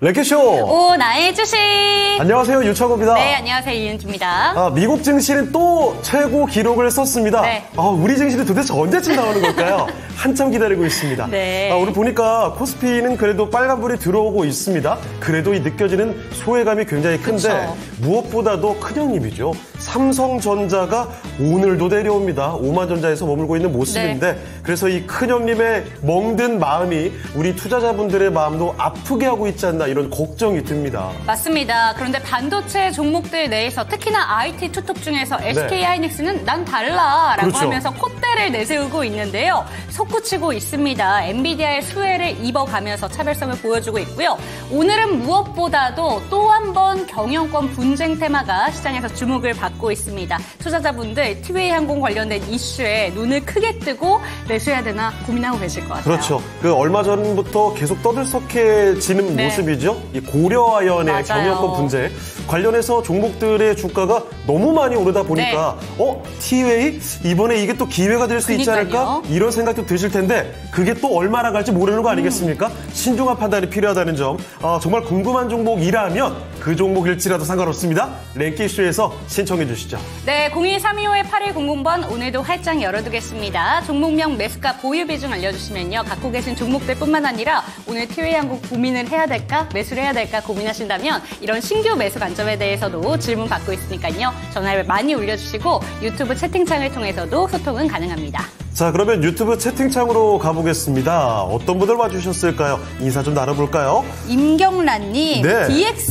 랭키쇼! 오, 나의 주식! 안녕하세요, 유창호입니다. 네, 안녕하세요, 이은주입니다. 미국 증시는 또 최고 기록을 썼습니다. 네. 우리 증시는 도대체 언제쯤 나오는 걸까요? 한참 기다리고 있습니다. 네. 오늘 보니까 코스피는 그래도 빨간불이 들어오고 있습니다. 그래도 이 느껴지는 소외감이 굉장히 큰데 그쵸. 무엇보다도 큰형님이죠. 삼성전자가 오늘도 내려옵니다. 오만전자에서 머물고 있는 모습인데 네. 그래서 이 큰형님의 멍든 마음이 우리 투자자분들의 마음도 아프게 하고 있지 않나 이런 걱정이 듭니다. 맞습니다. 그런데 반도체 종목들 내에서 특히나 IT 투톱 중에서 SK하이닉스는 난 달라라고 그렇죠. 하면서 콧대를 내세우고 있는데요. 솟구치고 있습니다. 엔비디아의 수혜를 입어가면서 차별성을 보여주고 있고요. 오늘은 무엇보다도 또 한 번 경영권 분쟁 테마가 시장에서 주목을 받고 있습니다. 투자자분들 티웨이 항공 관련된 이슈에 눈을 크게 뜨고 매수해야 되나 고민하고 계실 것 같아요. 그렇죠. 얼마 전부터 계속 떠들썩해지는 네. 모습이죠. 이 고려아연의 맞아요. 경영권 분쟁 관련해서 종목들의 주가가 너무 많이 오르다 보니까 티웨이 이번에 이게 또 기회가 될 수 있지 그러니까요. 않을까 이런 생각도 드실 텐데 그게 또 얼마나 갈지 모르는 거 아니겠습니까? 신중한 판단이 필요하다는 점 정말 궁금한 종목이라면 그 종목일지라도 상관없습니다. 랭키쇼에서 신청해 주시죠. 네, 02-325-8100번 오늘도 활짝 열어두겠습니다. 종목명, 매수가, 보유 비중 알려주시면요. 갖고 계신 종목들뿐만 아니라 오늘 티웨이 항공 고민을 해야 될까, 매수를 해야 될까 고민하신다면 이런 신규 매수 관점에 대해서도 질문 받고 있으니까요. 전화를 많이 올려주시고 유튜브 채팅창을 통해서도 소통은 가능합니다. 자, 그러면 유튜브 채팅창으로 가보겠습니다. 어떤 분들 와주셨을까요? 인사 좀 나눠볼까요? 임경란님, 네.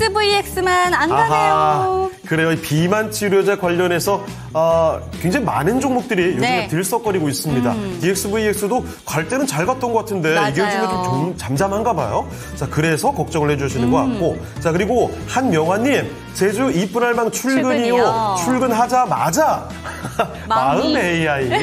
DXVX만 안 가네요. 그래요. 이 비만 치료제 관련해서 굉장히 많은 종목들이 요즘에 네. 들썩거리고 있습니다. DXVX도 갈 때는 잘 갔던 것 같은데 이게 요즘에 좀 잠잠한가 봐요. 자, 그래서 걱정을 해주시는 것 같고. 자, 그리고 한명화님, 제주 이쁜 알망 출근이요. 출근하자마자 마음 AI.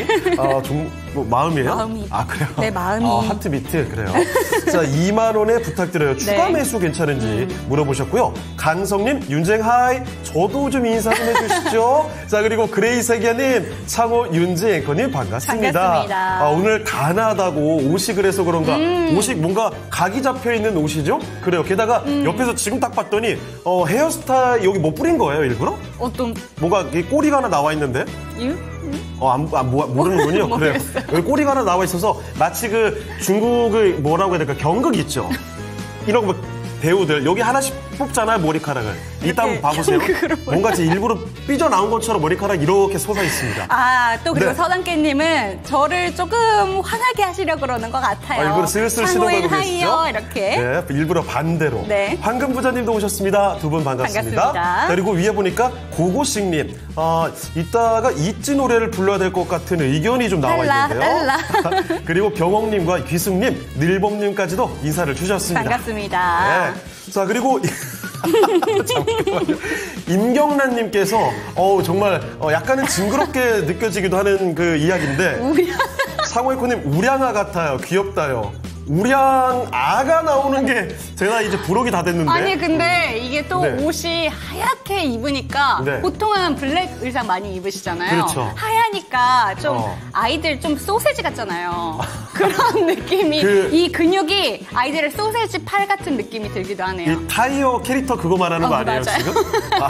마음이에요? 마음이. 그래요? 네, 마음이. 하트 비트, 그래요. 자, 2만 원에 부탁드려요. 추가 매수 괜찮은지 물어보셨고요. 강성님, 윤쟁하이, 저도 좀 인사 좀 해주시죠. 자, 그리고 그레이세기아님, 창호, 윤쟁 앵커님 반갑습니다. 반갑습니다. 오늘 가나다고 옷이 그래서 그런가. 옷이 뭔가 각이 잡혀있는 옷이죠? 그래요. 게다가 옆에서 지금 딱 봤더니 헤어스타일 여기 뭐 뿌린 거예요, 일부러? 어떤? 뭔가 꼬리가 하나 나와 있는데? 이유? 모르는군요. 그래요. 여기 꼬리가 하나 나와 있어서 마치 중국의 뭐라고 해야 될까? 경극 있죠? 이런 배우들 여기 하나씩 뽑잖아요, 머리카락을. 이따 한번 봐보세요. 뭔가 일부러 삐져나온 것처럼 머리카락 이렇게 솟아 있습니다. 또 그리고 네. 서당깨님은 저를 조금 화나게 하시려고 그러는 것 같아요. 일부러 슬슬 신호 걸고 계시죠? 이렇게. 네, 일부러 반대로. 네. 황금부자님도 오셨습니다. 두 분 반갑습니다. 반갑습니다. 그리고 위에 보니까 고고식님, 이따가 있지 노래를 불러야 될 것 같은 의견이 좀 나와 있는데요. 그리고 경옥님과 귀숙님, 늘봄님까지도 인사를 주셨습니다. 반갑습니다. 네. 자, 그리고 잠깐만요. 임경란님께서 정말 약간은 징그럽게 느껴지기도 하는 그 이야기인데 상호에코님 우량아 같아요. 귀엽다요. 우량아가 나오는 게 제가 이제 부록이 다 됐는데. 아니 근데 이게 또 네. 옷이 하얗게 입으니까 네. 보통은 블랙 의상 많이 입으시잖아요. 그렇죠. 하얘니까 좀 아이들 좀 소세지 같잖아요. 그런 느낌이 이 근육이 아이들의 소세지 팔 같은 느낌이 들기도 하네요. 이 타이어 캐릭터 그거 말하는 거 아니에요, 맞아요. 지금?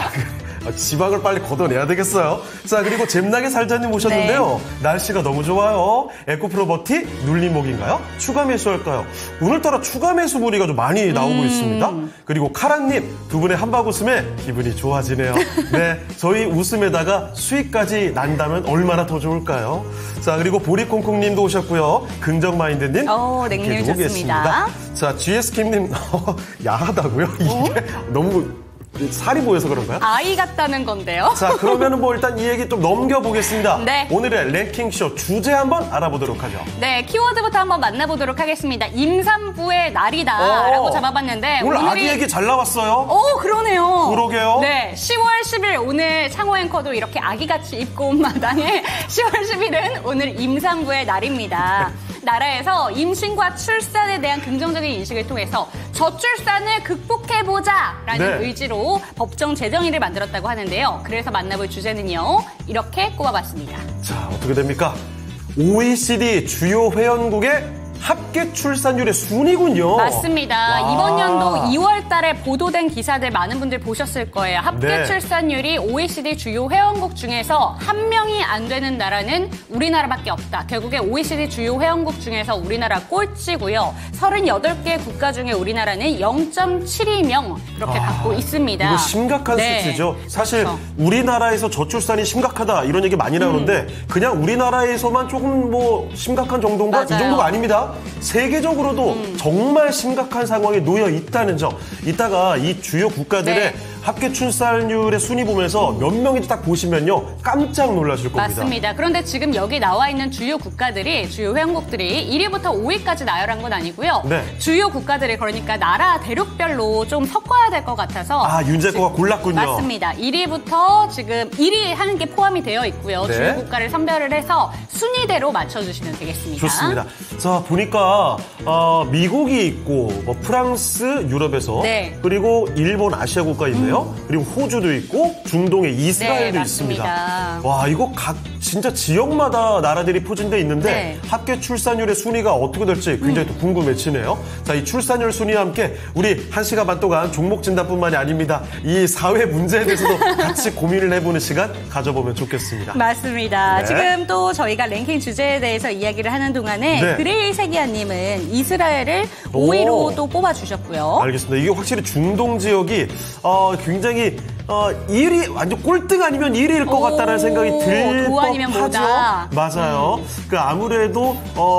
지방을 빨리 걷어내야 되겠어요. 자, 그리고 잼나게 살자님 오셨는데요. 네. 날씨가 너무 좋아요. 에코프로버티 눌림목인가요? 추가 매수할까요? 오늘따라 추가 매수 무리가 좀 많이 나오고 있습니다. 그리고 카라님, 두 분의 한박 웃음에 기분이 좋아지네요. 네, 저희 웃음에다가 수익까지 난다면 얼마나 더 좋을까요? 자, 그리고 보리콩콩님도 오셨고요. 긍정마인드님. 냉님 계속 좋습니다. 계십니다. 자, GS킴님 야하다고요? 이게 너무 살이 보여서 그런가요? 아이 같다는 건데요. 자, 그러면은 일단 이 얘기 좀 넘겨보겠습니다. 네. 오늘의 랭킹쇼 주제 한번 알아보도록 하죠. 네, 키워드부터 한번 만나보도록 하겠습니다. 임산부의 날이다라고 잡아봤는데 오늘 아기 얘기 잘 나왔어요. 그러네요. 그러게요. 네, 10월 10일 오늘 창호 앵커도 이렇게 아기같이 입고 온 마당에 10월 10일은 오늘 임산부의 날입니다. 나라에서 임신과 출산에 대한 긍정적인 인식을 통해서 저출산을 극복해보자라는 의지로 법정 제정일을 만들었다고 하는데요. 그래서 만나볼 주제는요. 이렇게 꼽아봤습니다. 자, 어떻게 됩니까? OECD 주요 회원국의 합계 출산율의 순위군요. 맞습니다. 와. 이번 연도 2월 달에 보도된 기사들 많은 분들 보셨을 거예요. 합계 네. 출산율이 OECD 주요 회원국 중에서 한 명이 안 되는 나라는 우리나라밖에 없다. 결국에 OECD 주요 회원국 중에서 우리나라 꼴찌고요. 38개 국가 중에 우리나라는 0.72명 그렇게 갖고 있습니다. 이거 심각한 네. 수치죠. 사실 그렇죠. 우리나라에서 저출산이 심각하다 이런 얘기 많이 나오는데 그냥 우리나라에서만 조금 뭐 심각한 정도인가? 이 맞아요. 정도가 아닙니다. 세계적으로도 정말 심각한 상황에 놓여 있다는 점. 이따가 이 주요 국가들의 네. 합계 출산율의 순위 보면서 몇 명인지 딱 보시면요. 깜짝 놀라실 겁니다. 맞습니다. 그런데 지금 여기 나와 있는 주요 국가들이, 주요 회원국들이 1위부터 5위까지 나열한 건 아니고요. 네. 주요 국가들이 그러니까 나라 대륙별로 좀 섞어야 될 것 같아서. 아, 윤재 거가 골랐군요. 맞습니다. 1위부터 지금 1위 하는 게 포함이 되어 있고요. 네. 주요 국가를 선별을 해서 순위대로 맞춰주시면 되겠습니다. 좋습니다. 자, 보니까 미국이 있고 뭐 프랑스, 유럽에서 네. 그리고 일본, 아시아 국가 있네요. 그리고 호주도 있고 중동의 이스라엘도 네, 있습니다. 맞습니다. 와, 이거 각 진짜 지역마다 나라들이 포진돼 있는데 네. 합계 출산율의 순위가 어떻게 될지 굉장히 또 궁금해지네요. 자, 이 출산율 순위와 함께 우리 1시간 반 동안 종목 진단뿐만이 아닙니다. 이 사회 문제에 대해서도 같이 고민을 해보는 시간 가져보면 좋겠습니다. 맞습니다. 네. 지금 또 저희가 랭킹 주제에 대해서 이야기를 하는 동안에 네. 그레일 세기아님은 이스라엘을 오. 5위로 또 뽑아주셨고요. 알겠습니다. 이게 확실히 중동 지역이 굉장히 1위 완전 꼴등 아니면 1위일 것 오, 같다는 생각이 들 도 아니면 법하죠. 뭐다. 맞아요. 그 아무래도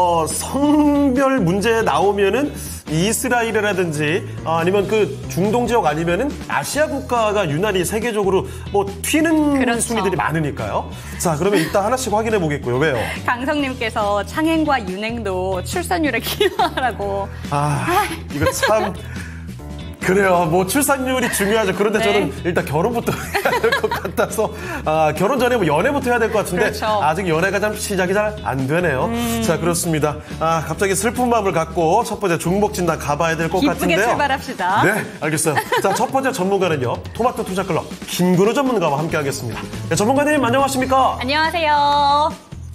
성별 문제 나오면은 이스라엘이라든지 아니면 그 중동 지역 아니면은 아시아 국가가 유난히 세계적으로 뭐 튀는 그렇죠. 순위들이 많으니까요. 자, 그러면 이따 하나씩 확인해 보겠고요. 왜요? 강성님께서 창행과 윤행도 출산율에 기여하라고. 이거 참. 그래요. 뭐 출산율이 중요하죠. 그런데 네. 저는 일단 결혼부터 해야 될 것 같아서 결혼 전에 뭐 연애부터 해야 될 것 같은데 그렇죠. 아직 연애가 좀 시작이 잘 안 되네요. 자, 그렇습니다. 갑자기 슬픈 마음을 갖고 첫 번째 종목 진단 가봐야 될 것 기쁘게 같은데요. 출발합시다. 네, 알겠어요. 자, 첫 번째 전문가는요. 토마토 투자클럽 김근우 전문가와 함께하겠습니다. 네, 전문가님 안녕하십니까? 안녕하세요.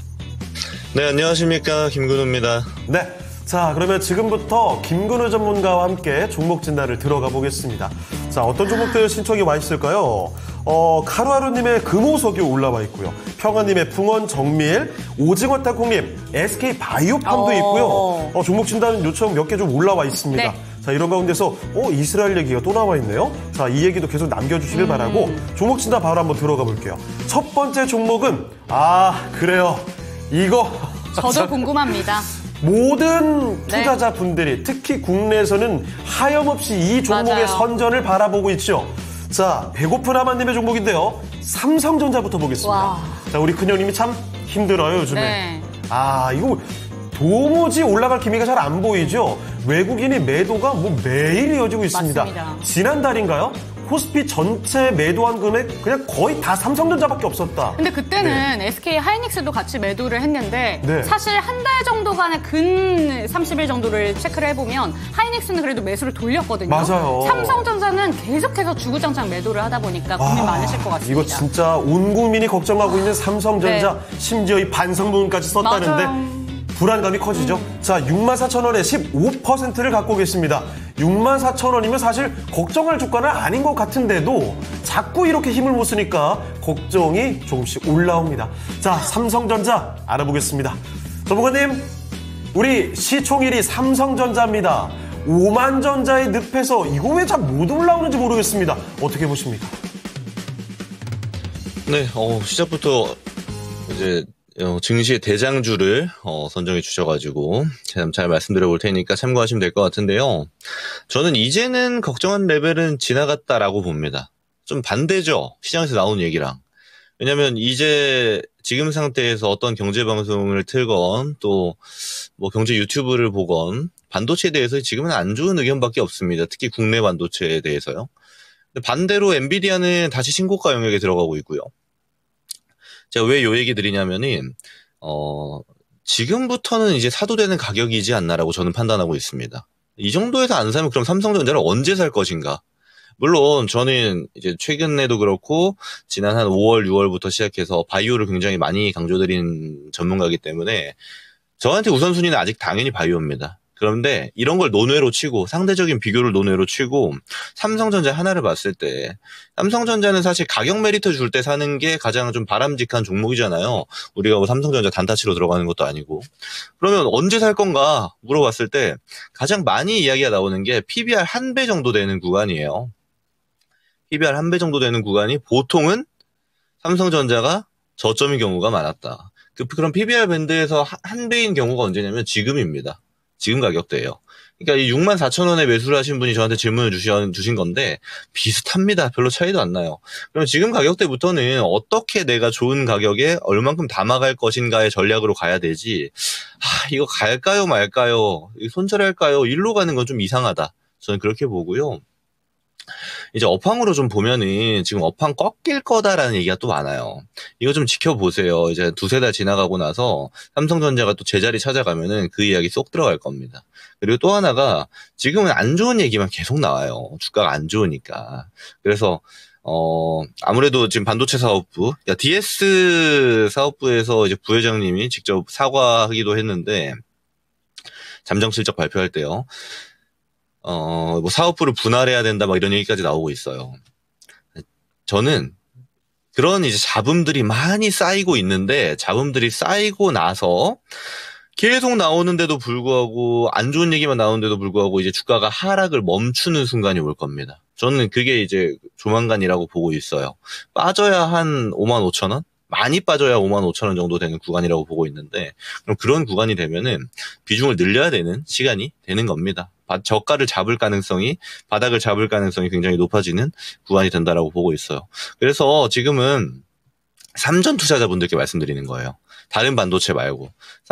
네, 안녕하십니까. 김근우입니다. 네. 자, 그러면 지금부터 김근우 전문가와 함께 종목 진단을 들어가 보겠습니다. 자, 어떤 종목들 신청이 와 있을까요? 카루하루님의 금호석유 올라와 있고요. 평화님의 풍원 정밀, 오징어 땅콩님, SK 바이오팜도 있고요. 종목 진단 요청 몇 개 좀 올라와 있습니다. 네. 자, 이런 가운데서 이스라엘 얘기가 또 나와 있네요. 자, 이 얘기도 계속 남겨주시길 바라고 종목 진단 바로 한번 들어가 볼게요. 첫 번째 종목은 그래요. 이거 저도 궁금합니다. 모든 투자자분들이 특히 국내에서는 하염없이 이 종목의 맞아요. 선전을 바라보고 있죠. 자, 배고픈 하마님의 종목인데요. 삼성전자부터 보겠습니다. 와. 자, 우리 큰형님이 참 힘들어요, 요즘에. 네. 이거 도무지 올라갈 기미가 잘 안 보이죠. 외국인의 매도가 뭐 매일 이어지고 있습니다. 맞습니다. 지난달인가요? 코스피 전체 매도한 금액 그냥 거의 다 삼성전자밖에 없었다. 근데 그때는 SK 하이닉스도 같이 매도를 했는데 네. 사실 한 달 정도간의 근 30일 정도를 체크를 해보면 하이닉스는 그래도 매수를 돌렸거든요. 맞아요. 삼성전자는 계속해서 주구장창 매도를 하다 보니까 고민 많으실 것 같습니다. 이거 진짜 온 국민이 걱정하고 있는 삼성전자 네. 심지어 이 반성문까지 썼다는데 맞아요. 불안감이 커지죠. 자, 64,000원에 15%를 갖고 계십니다. 64,000원이면 사실 걱정할 주가는 아닌 것 같은데도 자꾸 이렇게 힘을 못 쓰니까 걱정이 조금씩 올라옵니다. 자, 삼성전자 알아보겠습니다. 전문가님, 우리 시총일이 삼성전자입니다. 오만전자의 늪에서 이거 왜 잘 못 올라오는지 모르겠습니다. 어떻게 보십니까? 네, 시작부터 이제 증시의 대장주를 선정해 주셔가지고 잘 말씀드려 볼 테니까 참고하시면 될 것 같은데요. 저는 이제는 걱정한 레벨은 지나갔다라고 봅니다. 좀 반대죠. 시장에서 나온 얘기랑. 왜냐하면 이제 지금 상태에서 어떤 경제 방송을 틀건 또 뭐 경제 유튜브를 보건 반도체에 대해서 지금은 안 좋은 의견밖에 없습니다. 특히 국내 반도체에 대해서요. 근데 반대로 엔비디아는 다시 신고가 영역에 들어가고 있고요. 제가 왜 요 얘기 드리냐면은 지금부터는 이제 사도 되는 가격이지 않나라고 저는 판단하고 있습니다. 이 정도에서 안 사면 그럼 삼성전자를 언제 살 것인가? 물론 저는 이제 최근에도 그렇고 지난 한 5월, 6월부터 시작해서 바이오를 굉장히 많이 강조드린 전문가이기 때문에 저한테 우선순위는 아직 당연히 바이오입니다. 그런데 이런 걸 논외로 치고 상대적인 비교를 논외로 치고 삼성전자 하나를 봤을 때 삼성전자는 사실 가격 메리트 줄 때 사는 게 가장 좀 바람직한 종목이잖아요. 우리가 뭐 삼성전자 단타치로 들어가는 것도 아니고. 그러면 언제 살 건가 물어봤을 때 가장 많이 이야기가 나오는 게 PBR 1배 정도 되는 구간이에요. PBR 1배 정도 되는 구간이 보통은 삼성전자가 저점인 경우가 많았다. 그런 PBR 밴드에서 한 배인 경우가 언제냐면 지금입니다. 지금 가격대예요. 그러니까 이 64,000원에 매수를 하신 분이 저한테 질문을 주신 건데 비슷합니다. 별로 차이도 안 나요. 그럼 지금 가격대부터는 어떻게 내가 좋은 가격에 얼만큼 담아갈 것인가의 전략으로 가야 되지. 이거 갈까요 말까요? 손절할까요? 일로 가는 건 좀 이상하다. 저는 그렇게 보고요. 이제 업황으로 좀 보면은 지금 업황 꺾일 거다라는 얘기가 또 많아요. 이거 좀 지켜보세요. 이제 두세 달 지나가고 나서 삼성전자가 또 제자리 찾아가면은 그 이야기 쏙 들어갈 겁니다. 그리고 또 하나가 지금은 안 좋은 얘기만 계속 나와요. 주가가 안 좋으니까. 그래서 아무래도 지금 반도체 사업부, DS 사업부에서 이제 부회장님이 직접 사과하기도 했는데 잠정 실적 발표할 때요. 뭐 사업부를 분할해야 된다 막 이런 얘기까지 나오고 있어요. 저는 그런 이제 잡음들이 많이 쌓이고 있는데 잡음들이 쌓이고 나서 계속 나오는데도 불구하고 안 좋은 얘기만 나오는데도 불구하고 이제 주가가 하락을 멈추는 순간이 올 겁니다. 저는 그게 이제 조만간이라고 보고 있어요. 빠져야 한 55,000원? 많이 빠져야 55,000원 정도 되는 구간이라고 보고 있는데 그럼 그런 구간이 되면은 비중을 늘려야 되는 시간이 되는 겁니다. 저가를 잡을 가능성이 바닥을 잡을 가능성이 굉장히 높아지는 구간이 된다라고 보고 있어요. 그래서 지금은 삼전 투자자분들께 말씀드리는 거예요. 다른 반도체 말고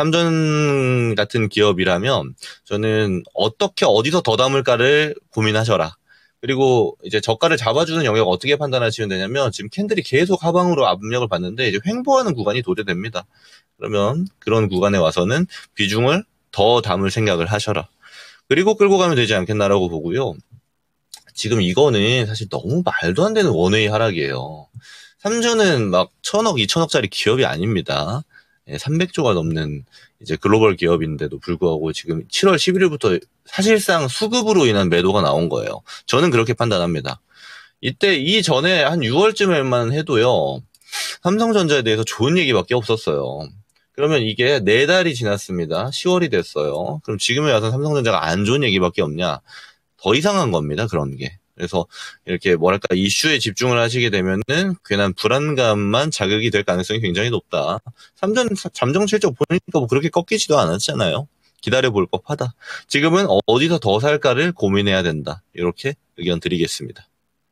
삼전 같은 기업이라면 저는 어떻게 어디서 더 담을까를 고민하셔라. 그리고 이제 저가를 잡아주는 영역 어떻게 판단하시면 되냐면 지금 캔들이 계속 하방으로 압력을 받는데 이제 횡보하는 구간이 도래됩니다. 그러면 그런 구간에 와서는 비중을 더 담을 생각을 하셔라. 그리고 끌고 가면 되지 않겠나라고 보고요. 지금 이거는 사실 너무 말도 안 되는 원웨이 하락이에요. 삼전은 막 1,000억, 2,000억짜리 기업이 아닙니다. 300조가 넘는 이제 글로벌 기업인데도 불구하고 지금 7월 11일부터 사실상 수급으로 인한 매도가 나온 거예요. 저는 그렇게 판단합니다. 이때 이전에 한 6월쯤에만 해도요. 삼성전자에 대해서 좋은 얘기밖에 없었어요. 그러면 이게 4달이 지났습니다. 10월이 됐어요. 그럼 지금에 와서 삼성전자가 안 좋은 얘기밖에 없냐? 더 이상한 겁니다. 그런 게. 그래서 이렇게 뭐랄까 이슈에 집중을 하시게 되면은 괜한 불안감만 자극이 될 가능성이 굉장히 높다. 삼전 잠정 실적 보니까 뭐 그렇게 꺾이지도 않았잖아요. 기다려볼 법하다. 지금은 어디서 더 살까를 고민해야 된다. 이렇게 의견 드리겠습니다.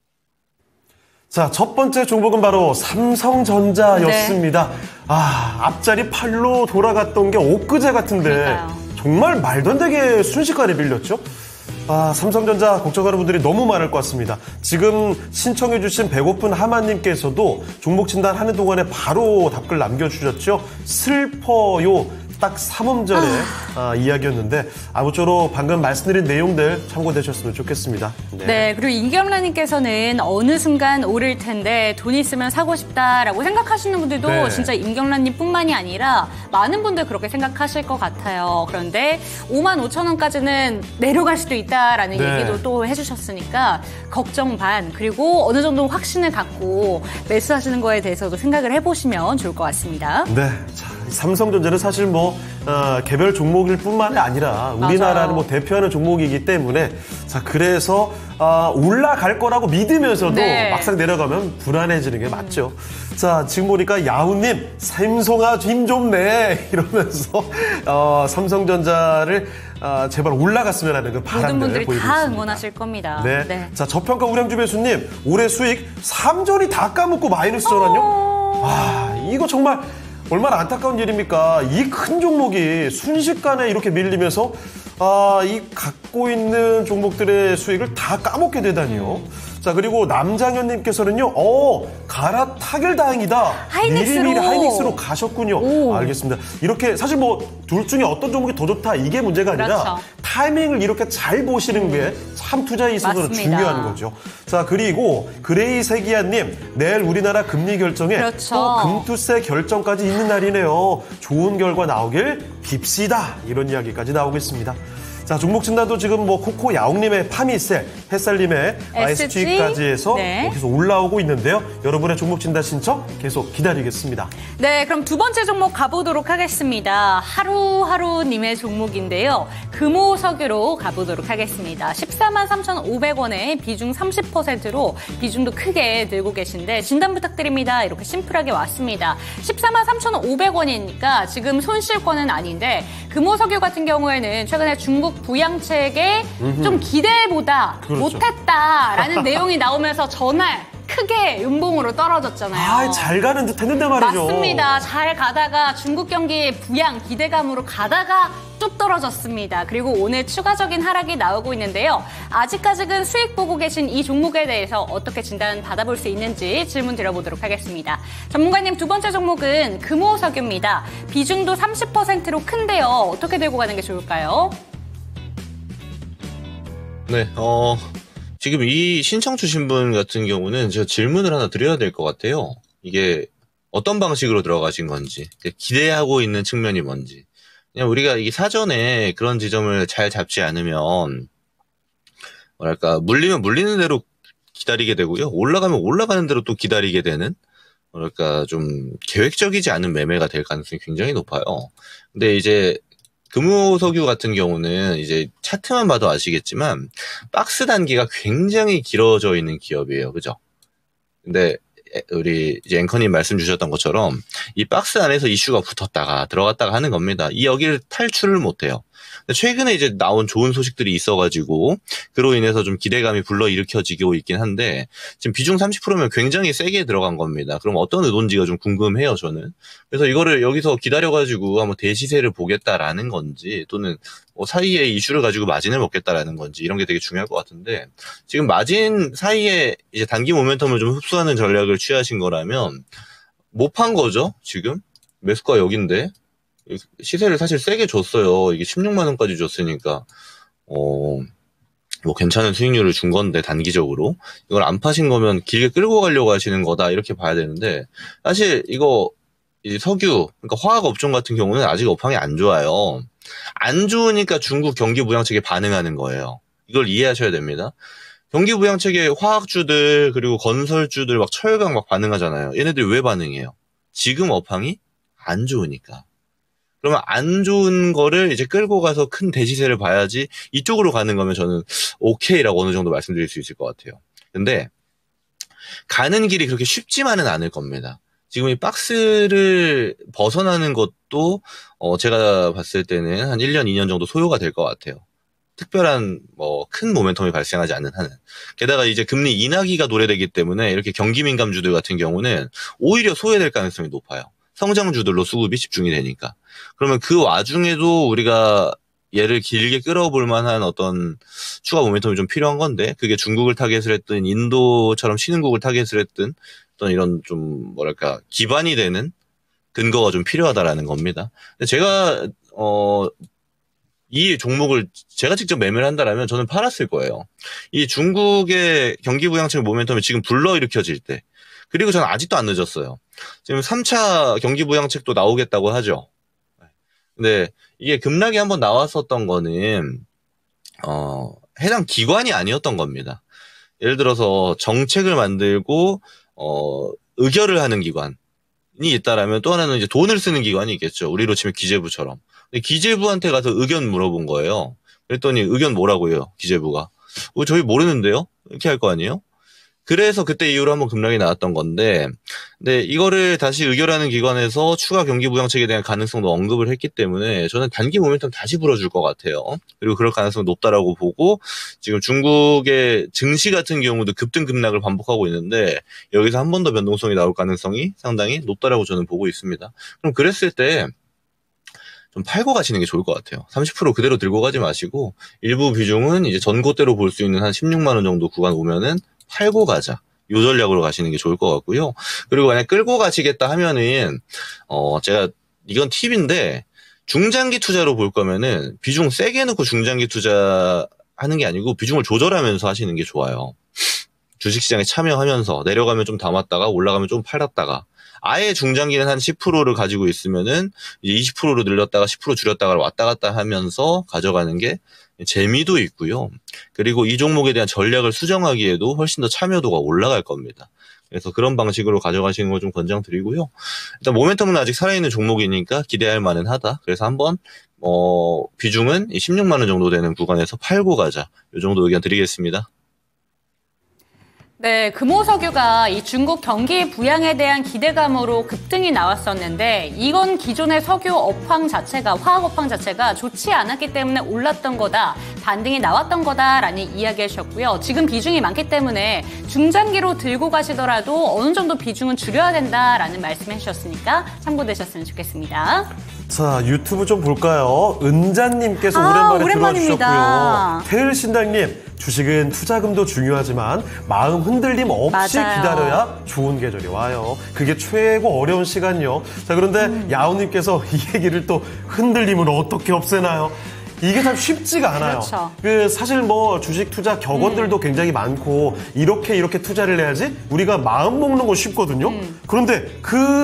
자, 첫 번째 종목은 바로 삼성전자였습니다. 네. 앞자리 8로 돌아갔던 게 엊그제 같은데 그러니까요. 정말 말도 안 되게 순식간에 밀렸죠. 삼성전자 걱정하는 분들이 너무 많을 것 같습니다. 지금 신청해주신 배고픈 하마님께서도 종목 진단하는 동안에 바로 답글 남겨주셨죠. 슬퍼요. 딱 3음절의 이야기였는데 아무쪼록 방금 말씀드린 내용들 참고되셨으면 좋겠습니다. 네, 그리고 임경란님께서는 어느 순간 오를 텐데 돈 있으면 사고 싶다라고 생각하시는 분들도 네. 진짜 임경란님뿐만이 아니라 많은 분들 그렇게 생각하실 것 같아요. 그런데 55,000원까지는 내려갈 수도 있다라는 네. 얘기도 또 해주셨으니까 걱정 반 그리고 어느 정도 확신을 갖고 매수하시는 거에 대해서도 생각을 해보시면 좋을 것 같습니다. 네, 자, 삼성전자는 사실 개별 종목일 뿐만이 아니라 우리나라를 대표하는 종목이기 때문에 자, 그래서 올라갈 거라고 믿으면서도 네. 막상 내려가면 불안해지는 게 맞죠. 자, 지금 보니까 야후님, 삼성아 힘 좀 내 이러면서 삼성전자를 제발 올라갔으면 하는 그 바람들 모든 분들이 보이고 다 있습니다. 응원하실 겁니다. 네. 네. 자, 저평가 우량주 배수님, 올해 수익 3전이 다 까먹고 마이너스 전환요? 이거 정말 얼마나 안타까운 일입니까? 이 큰 종목이 순식간에 이렇게 밀리면서 이 갖고 있는 종목들의 수익을 다 까먹게 되다니요. 자, 그리고 남장현님께서는요, 갈아타길 다행이다. 미리미리 하이닉스로 가셨군요. 알겠습니다. 이렇게 사실 둘 중에 어떤 종목이 더 좋다 이게 문제가 아니라 그렇죠. 타이밍을 이렇게 잘 보시는 게 참 투자에 있어서는 맞습니다. 중요한 거죠. 자, 그리고 그레이세기야님, 내일 우리나라 금리 결정에 그렇죠. 또 금투세 결정까지 있는 날이네요. 좋은 결과 나오길 빕시다. 이런 이야기까지 나오고 있습니다. 자, 종목 진단도 지금 뭐 코코 야옹님의 파미셀, 햇살님의 ISG까지 해서 네. 계속 올라오고 있는데요. 여러분의 종목 진단 신청 계속 기다리겠습니다. 네, 그럼 두 번째 종목 가보도록 하겠습니다. 하루하루님의 종목인데요. 금호석유로 가보도록 하겠습니다. 143,500원에 비중 30%로 비중도 크게 들고 계신데 진단 부탁드립니다. 이렇게 심플하게 왔습니다. 143,500원이니까 지금 손실권은 아닌데 금호석유 같은 경우에는 최근에 중국 부양책에 좀 기대보다 그렇죠. 못했다라는 내용이 나오면서 전날 크게 연봉으로 떨어졌잖아요. 잘 가는 듯 했는데 말이죠. 맞습니다. 잘 가다가 중국 경기 부양 기대감으로 가다가 뚝 떨어졌습니다. 그리고 오늘 추가적인 하락이 나오고 있는데요. 아직까지는 수익 보고 계신 이 종목에 대해서 어떻게 진단 받아볼 수 있는지 질문 드려보도록 하겠습니다. 전문가님, 두 번째 종목은 금호석유입니다. 비중도 30%로 큰데요. 어떻게 들고 가는 게 좋을까요? 네, 지금 이 신청 주신 분 같은 경우는 제가 질문을 하나 드려야 될 것 같아요. 이게 어떤 방식으로 들어가신 건지, 기대하고 있는 측면이 뭔지. 그냥 우리가 이게 사전에 그런 지점을 잘 잡지 않으면, 뭐랄까, 물리면 물리는 대로 기다리게 되고요. 올라가면 올라가는 대로 또 기다리게 되는, 뭐랄까, 좀 계획적이지 않은 매매가 될 가능성이 굉장히 높아요. 근데 이제, 금호석유 같은 경우는 이제 차트만 봐도 아시겠지만 박스 단기가 굉장히 길어져 있는 기업이에요. 그죠? 근데 우리 이제 앵커님 말씀 주셨던 것처럼 이 박스 안에서 이슈가 붙었다가 들어갔다가 하는 겁니다. 이 여기를 탈출을 못 해요. 최근에 이제 나온 좋은 소식들이 있어가지고 그로 인해서 좀 기대감이 불러일으켜지고 있긴 한데 지금 비중 30%면 굉장히 세게 들어간 겁니다. 그럼 어떤 의도인지가 좀 궁금해요, 저는. 그래서 이거를 여기서 기다려가지고 한번 대시세를 보겠다라는 건지 또는 뭐 사이에 이슈를 가지고 마진을 먹겠다라는 건지 이런 게 되게 중요할 것 같은데 지금 마진 사이에 이제 단기 모멘텀을 좀 흡수하는 전략을 취하신 거라면 못 판 거죠, 지금? 매수가 여긴데. 시세를 사실 세게 줬어요. 이게 16만 원까지 줬으니까 뭐 괜찮은 수익률을 준 건데 단기적으로 이걸 안 파신 거면 길게 끌고 가려고 하시는 거다 이렇게 봐야 되는데 사실 이거 이 석유 그러니까 화학 업종 같은 경우는 아직 업황이 안 좋아요. 안 좋으니까 중국 경기 부양책에 반응하는 거예요. 이걸 이해하셔야 됩니다. 경기 부양책에 화학주들 그리고 건설주들 막 철강 막 반응하잖아요. 얘네들이 왜 반응해요? 지금 업황이 안 좋으니까. 그러면 안 좋은 거를 이제 끌고 가서 큰 대시세를 봐야지 이쪽으로 가는 거면 저는 오케이라고 어느 정도 말씀드릴 수 있을 것 같아요. 근데 가는 길이 그렇게 쉽지만은 않을 겁니다. 지금 이 박스를 벗어나는 것도 제가 봤을 때는 한 1년, 2년 정도 소요가 될 것 같아요. 특별한 뭐 큰 모멘텀이 발생하지 않는 한은. 게다가 이제 금리 인하기가 노래되기 때문에 이렇게 경기 민감주들 같은 경우는 오히려 소외될 가능성이 높아요. 성장주들로 수급이 집중이 되니까. 그러면 그 와중에도 우리가 얘를 길게 끌어볼 만한 어떤 추가 모멘텀이 좀 필요한 건데 그게 중국을 타겟을 했든 인도처럼 신흥국을 타겟을 했든 어떤 이런 좀 뭐랄까 기반이 되는 근거가 좀 필요하다라는 겁니다. 제가 이 종목을 제가 직접 매매를 한다라면 저는 팔았을 거예요. 이 중국의 경기 부양책 모멘텀이 지금 불러일으켜질 때 그리고 저는 아직도 안 늦었어요. 지금 3차 경기 부양책도 나오겠다고 하죠. 근데 이게 급락이 한번 나왔었던 거는 해당 기관이 아니었던 겁니다. 예를 들어서 정책을 만들고 의결을 하는 기관이 있다라면 또 하나는 이제 돈을 쓰는 기관이 있겠죠. 우리로 치면 기재부처럼. 근데 기재부한테 가서 의견 물어본 거예요. 그랬더니 의견 뭐라고 해요? 기재부가. 저희 모르는데요? 이렇게 할 거 아니에요? 그래서 그때 이후로 한번 급락이 나왔던 건데, 근데 이거를 다시 의결하는 기관에서 추가 경기 부양책에 대한 가능성도 언급을 했기 때문에 저는 단기 모멘텀 다시 불어줄 것 같아요. 그리고 그럴 가능성이 높다라고 보고 지금 중국의 증시 같은 경우도 급등 급락을 반복하고 있는데 여기서 한 번 더 변동성이 나올 가능성이 상당히 높다라고 저는 보고 있습니다. 그럼 그랬을 때 좀 팔고 가시는 게 좋을 것 같아요. 30% 그대로 들고 가지 마시고 일부 비중은 이제 전고대로 볼 수 있는 한 16만 원 정도 구간 오면은 팔고 가자. 요 전략으로 가시는 게 좋을 것 같고요. 그리고 만약 끌고 가시겠다 하면은 제가 이건 팁인데 중장기 투자로 볼 거면은 비중 세게 넣고 중장기 투자하는 게 아니고 비중을 조절하면서 하시는 게 좋아요. 주식시장에 참여하면서 내려가면 좀 담았다가 올라가면 좀 팔았다가 아예 중장기는 한 10%를 가지고 있으면은 이제 20%로 늘렸다가 10% 줄였다가 왔다 갔다 하면서 가져가는 게 재미도 있고요. 그리고 이 종목에 대한 전략을 수정하기에도 훨씬 더 참여도가 올라갈 겁니다. 그래서 그런 방식으로 가져가시는 걸 좀 권장드리고요. 일단 모멘텀은 아직 살아있는 종목이니까 기대할 만은 하다. 그래서 한번 비중은 16만 원 정도 되는 구간에서 팔고 가자. 이 정도 의견 드리겠습니다. 네, 금호석유가 이 중국 경기 부양에 대한 기대감으로 급등이 나왔었는데 이건 기존의 석유 업황 자체가 화학 업황 자체가 좋지 않았기 때문에 올랐던 거다. 반등이 나왔던 거다라는 이야기 해주셨고요. 지금 비중이 많기 때문에 중장기로 들고 가시더라도 어느 정도 비중은 줄여야 된다라는 말씀해 주셨으니까 참고되셨으면 좋겠습니다. 자, 유튜브 좀 볼까요? 은자님께서 오랜만에 들어와주셨고요. 태을신당님, 주식은 투자금도 중요하지만 마음 흔들림 없이 맞아요. 기다려야 좋은 계절이 와요. 그게 최고 어려운 시간이요. 자, 그런데 야우님께서 이 얘기를 또 흔들림을 어떻게 없애나요? 이게 참 쉽지가 않아요. 그렇죠. 사실 주식 투자 격언들도 굉장히 많고 이렇게 투자를 해야지 우리가 마음 먹는 건 쉽거든요. 그런데 그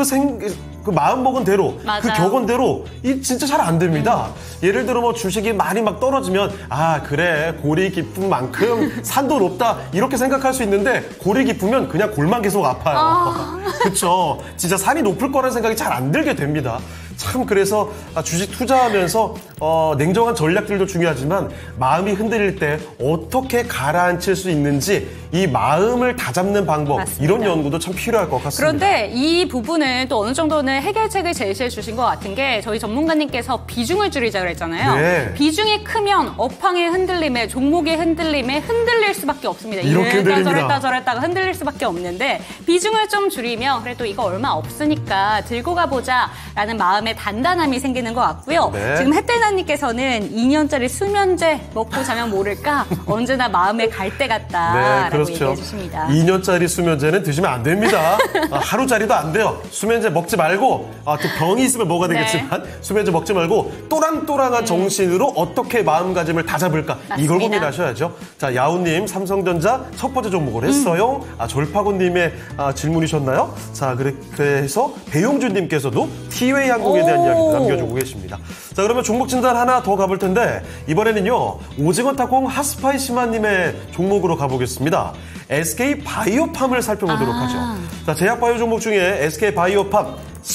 마음 먹은 대로 맞아요. 그 격언대로 진짜 잘 안 됩니다. 예를 들어 주식이 많이 막 떨어지면 그래 골이 깊은 만큼 산도 높다 이렇게 생각할 수 있는데 골이 깊으면 그냥 골만 계속 아파요. 그렇죠. 진짜 산이 높을 거라는 생각이 잘 안 들게 됩니다. 참 그래서 주식 투자하면서 냉정한 전략들도 중요하지만 마음이 흔들릴 때 어떻게 가라앉힐 수 있는지 이 마음을 다잡는 방법 맞습니다. 이런 연구도 참 필요할 것 같습니다. 그런데 이 부분은 또 어느 정도는 해결책을 제시해 주신 것 같은 게 저희 전문가님께서 비중을 줄이자 그랬잖아요. 네. 비중이 크면 업황의 흔들림에 종목의 흔들림에 흔들릴 수밖에 없습니다. 이렇게 흔들립니다. 저랬다가 흔들릴 수밖에 없는데 비중을 좀 줄이면 그래도 이거 얼마 없으니까 들고 가보자라는 마음의 단단함이 생기는 것 같고요. 네. 지금 햇대나님께서는 2년짜리 수면제 먹고 자면 모를까 언제나 마음에 갈 때 같다라고 그렇죠. 얘기해 주십니다. 2년짜리 수면제는 드시면 안 됩니다. 하루짜리도 안 돼요. 수면제 먹지 말고 또 병이 있으면 뭐가 되겠지만 수면제 먹지 말고 또랑또랑한 정신으로 어떻게 마음가짐을 다잡을까 맞습니다. 이걸 고민하셔야죠. 자, 야우님 삼성전자 첫 번째 종목을 했어요. 졸파고님의 질문이셨나요? 자, 그래서 배용준님께서도 티웨이 항공에 대한 이야기도 남겨주고 계십니다. 자, 그러면 종목 진단 하나 더 가볼 텐데 이번에는요 오징어탕콩 핫스파이시마님의 종목으로 가보겠습니다. SK 바이오팜을 살펴보도록 하죠. 자, 제약바이오 종목 중에 SK 바이오팜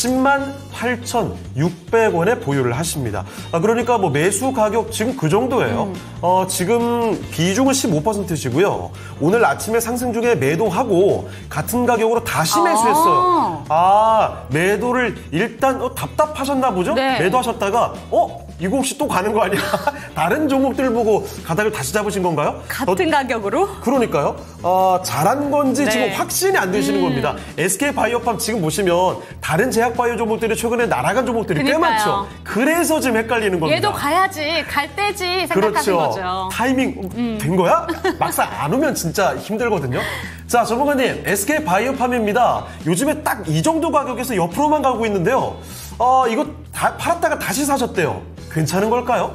108,600원에 보유를 하십니다. 그러니까 매수 가격 지금 그 정도예요. 지금 비중은 15%시고요. 오늘 아침에 상승 중에 매도하고 같은 가격으로 다시 매수했어요. 매도를 일단 답답하셨나 보죠? 네. 매도하셨다가 이거 혹시 또 가는 거 아니야? 다른 종목들 보고 가닥을 다시 잡으신 건가요? 같은 가격으로? 그러니까요. 잘한 건지 네. 지금 확신이 안 되시는 겁니다. SK 바이오팜 지금 보시면 다른 제약 바이오 종목들이 최근에 날아간 종목들이 꽤 그러니까요. 많죠. 그래서 지금 헷갈리는 겁니다. 얘도 가야지, 갈 때지 생각하신 그렇죠. 거죠. 타이밍 된 거야? 막상 안 오면 진짜 힘들거든요. 자, 전문가님, SK 바이오팜입니다. 요즘에 딱 이 정도 가격에서 옆으로만 가고 있는데요. 이거 팔았다가 다시 사셨대요. 괜찮은 걸까요?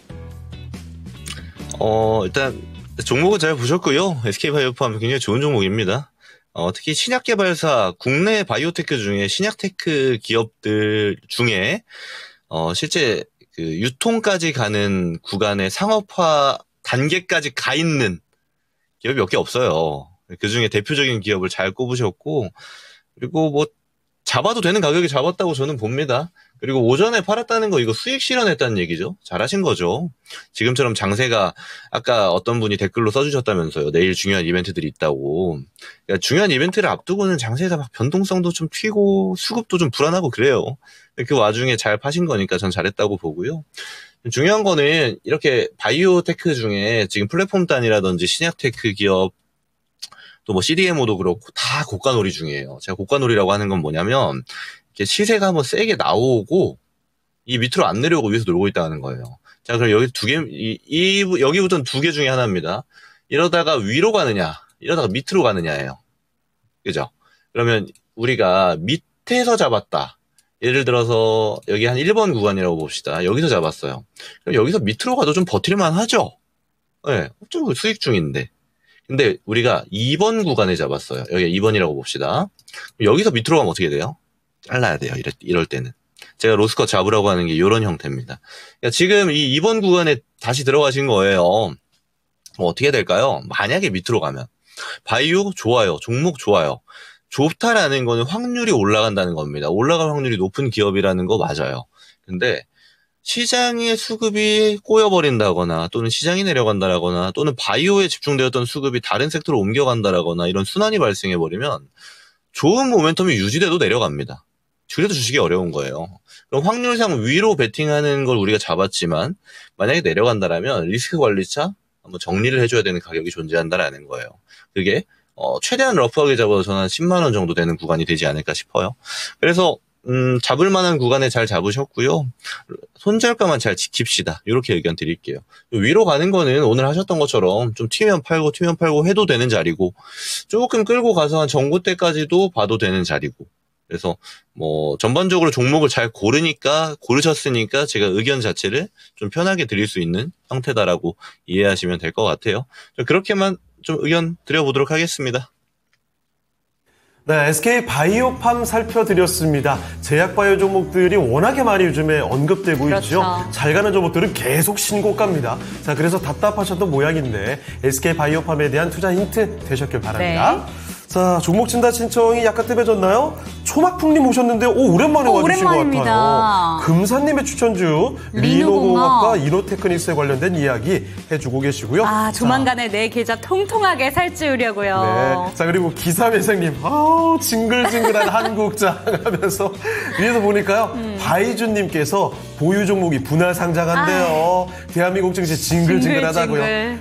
일단 종목은 잘 보셨고요. SK바이오팜 굉장히 좋은 종목입니다. 특히 신약개발사 국내 바이오테크 중에 신약테크 기업들 중에 실제 그 유통까지 가는 구간의 상업화 단계까지 가 있는 기업이 몇 개 없어요. 그 중에 대표적인 기업을 잘 꼽으셨고, 그리고 잡아도 되는 가격에 잡았다고 저는 봅니다. 그리고 오전에 팔았다는 거 이거 수익 실현했다는 얘기죠. 잘하신 거죠. 지금처럼 장세가 아까 어떤 분이 댓글로 써주셨다면서요. 내일 중요한 이벤트들이 있다고. 그러니까 중요한 이벤트를 앞두고는 장세가 막 변동성도 좀 튀고 수급도 좀 불안하고 그래요. 그 와중에 잘 파신 거니까 전 잘했다고 보고요. 중요한 거는 이렇게 바이오테크 중에 지금 플랫폼 단이라든지 신약테크 기업 또 CDMO도 그렇고 다 고가놀이 중이에요. 제가 고가놀이라고 하는 건 뭐냐면 이렇게 시세가 한번 세게 나오고 이 밑으로 안 내려오고 위에서 놀고 있다는 거예요. 자, 그럼 여기 여기부터는 두 개 중에 하나입니다. 이러다가 위로 가느냐, 이러다가 밑으로 가느냐예요. 그죠? 그러면 우리가 밑에서 잡았다. 예를 들어서 여기 한 1번 구간이라고 봅시다. 여기서 잡았어요. 그럼 여기서 밑으로 가도 좀 버틸만 하죠? 네, 좀 수익 중인데. 근데 우리가 2번 구간에 잡았어요. 여기 2번이라고 봅시다. 여기서 밑으로 가면 어떻게 돼요? 잘라야 돼요. 이럴 때는. 제가 로스컷 잡으라고 하는 게 이런 형태입니다. 그러니까 지금 이 2번 구간에 다시 들어가신 거예요. 어떻게 될까요? 만약에 밑으로 가면. 바이오 좋아요. 종목 좋아요. 좋다라는 거는 확률이 올라간다는 겁니다. 올라갈 확률이 높은 기업이라는 거 맞아요. 근데 시장의 수급이 꼬여버린다거나 또는 시장이 내려간다거나 또는 바이오에 집중되었던 수급이 다른 섹터로 옮겨간다거나 이런 순환이 발생해버리면 좋은 모멘텀이 유지돼도 내려갑니다. 그래도 주식이 어려운 거예요. 그럼 확률상 위로 베팅하는 걸 우리가 잡았지만 만약에 내려간다라면 리스크 관리차 한번 정리를 해줘야 되는 가격이 존재한다라는 거예요. 그게 최대한 러프하게 잡아서 저는 한 10만 원 정도 되는 구간이 되지 않을까 싶어요. 그래서 잡을 만한 구간에 잘 잡으셨고요. 손절가만 잘 지킵시다. 이렇게 의견 드릴게요. 위로 가는 거는 오늘 하셨던 것처럼 좀 튀면 팔고 해도 되는 자리고 조금 끌고 가서 한 전고 때까지도 봐도 되는 자리고 그래서 뭐 전반적으로 종목을 잘 고르셨으니까 제가 의견 자체를 좀 편하게 드릴 수 있는 형태다라고 이해하시면 될 것 같아요. 그렇게만 좀 의견 드려보도록 하겠습니다. 네, SK 바이오팜 살펴드렸습니다. 제약바이오 종목들이 워낙에 많이 요즘에 언급되고 그렇죠. 있죠. 잘 가는 종목들은 계속 신고가입니다. 자, 그래서 답답하셨던 모양인데 SK 바이오팜에 대한 투자 힌트 되셨길 바랍니다. 네. 자, 종목 진단 신청이 약간 뜸해졌나요? 초막풍님 오셨는데 오랜만에 와주신 오랜만입니다. 것 같아요. 금사님의 추천주 리노공학과 이노테크닉스에 관련된 이야기 해주고 계시고요. 조만간에 내 계좌 통통하게 살찌우려고요. 네. 자, 그리고 기사회생님, 징글징글한 한국장 하면서 위에서 보니까요, 바이준님께서 보유 종목이 분할 상장한대요. 대한민국 증시 징글징글하다고요.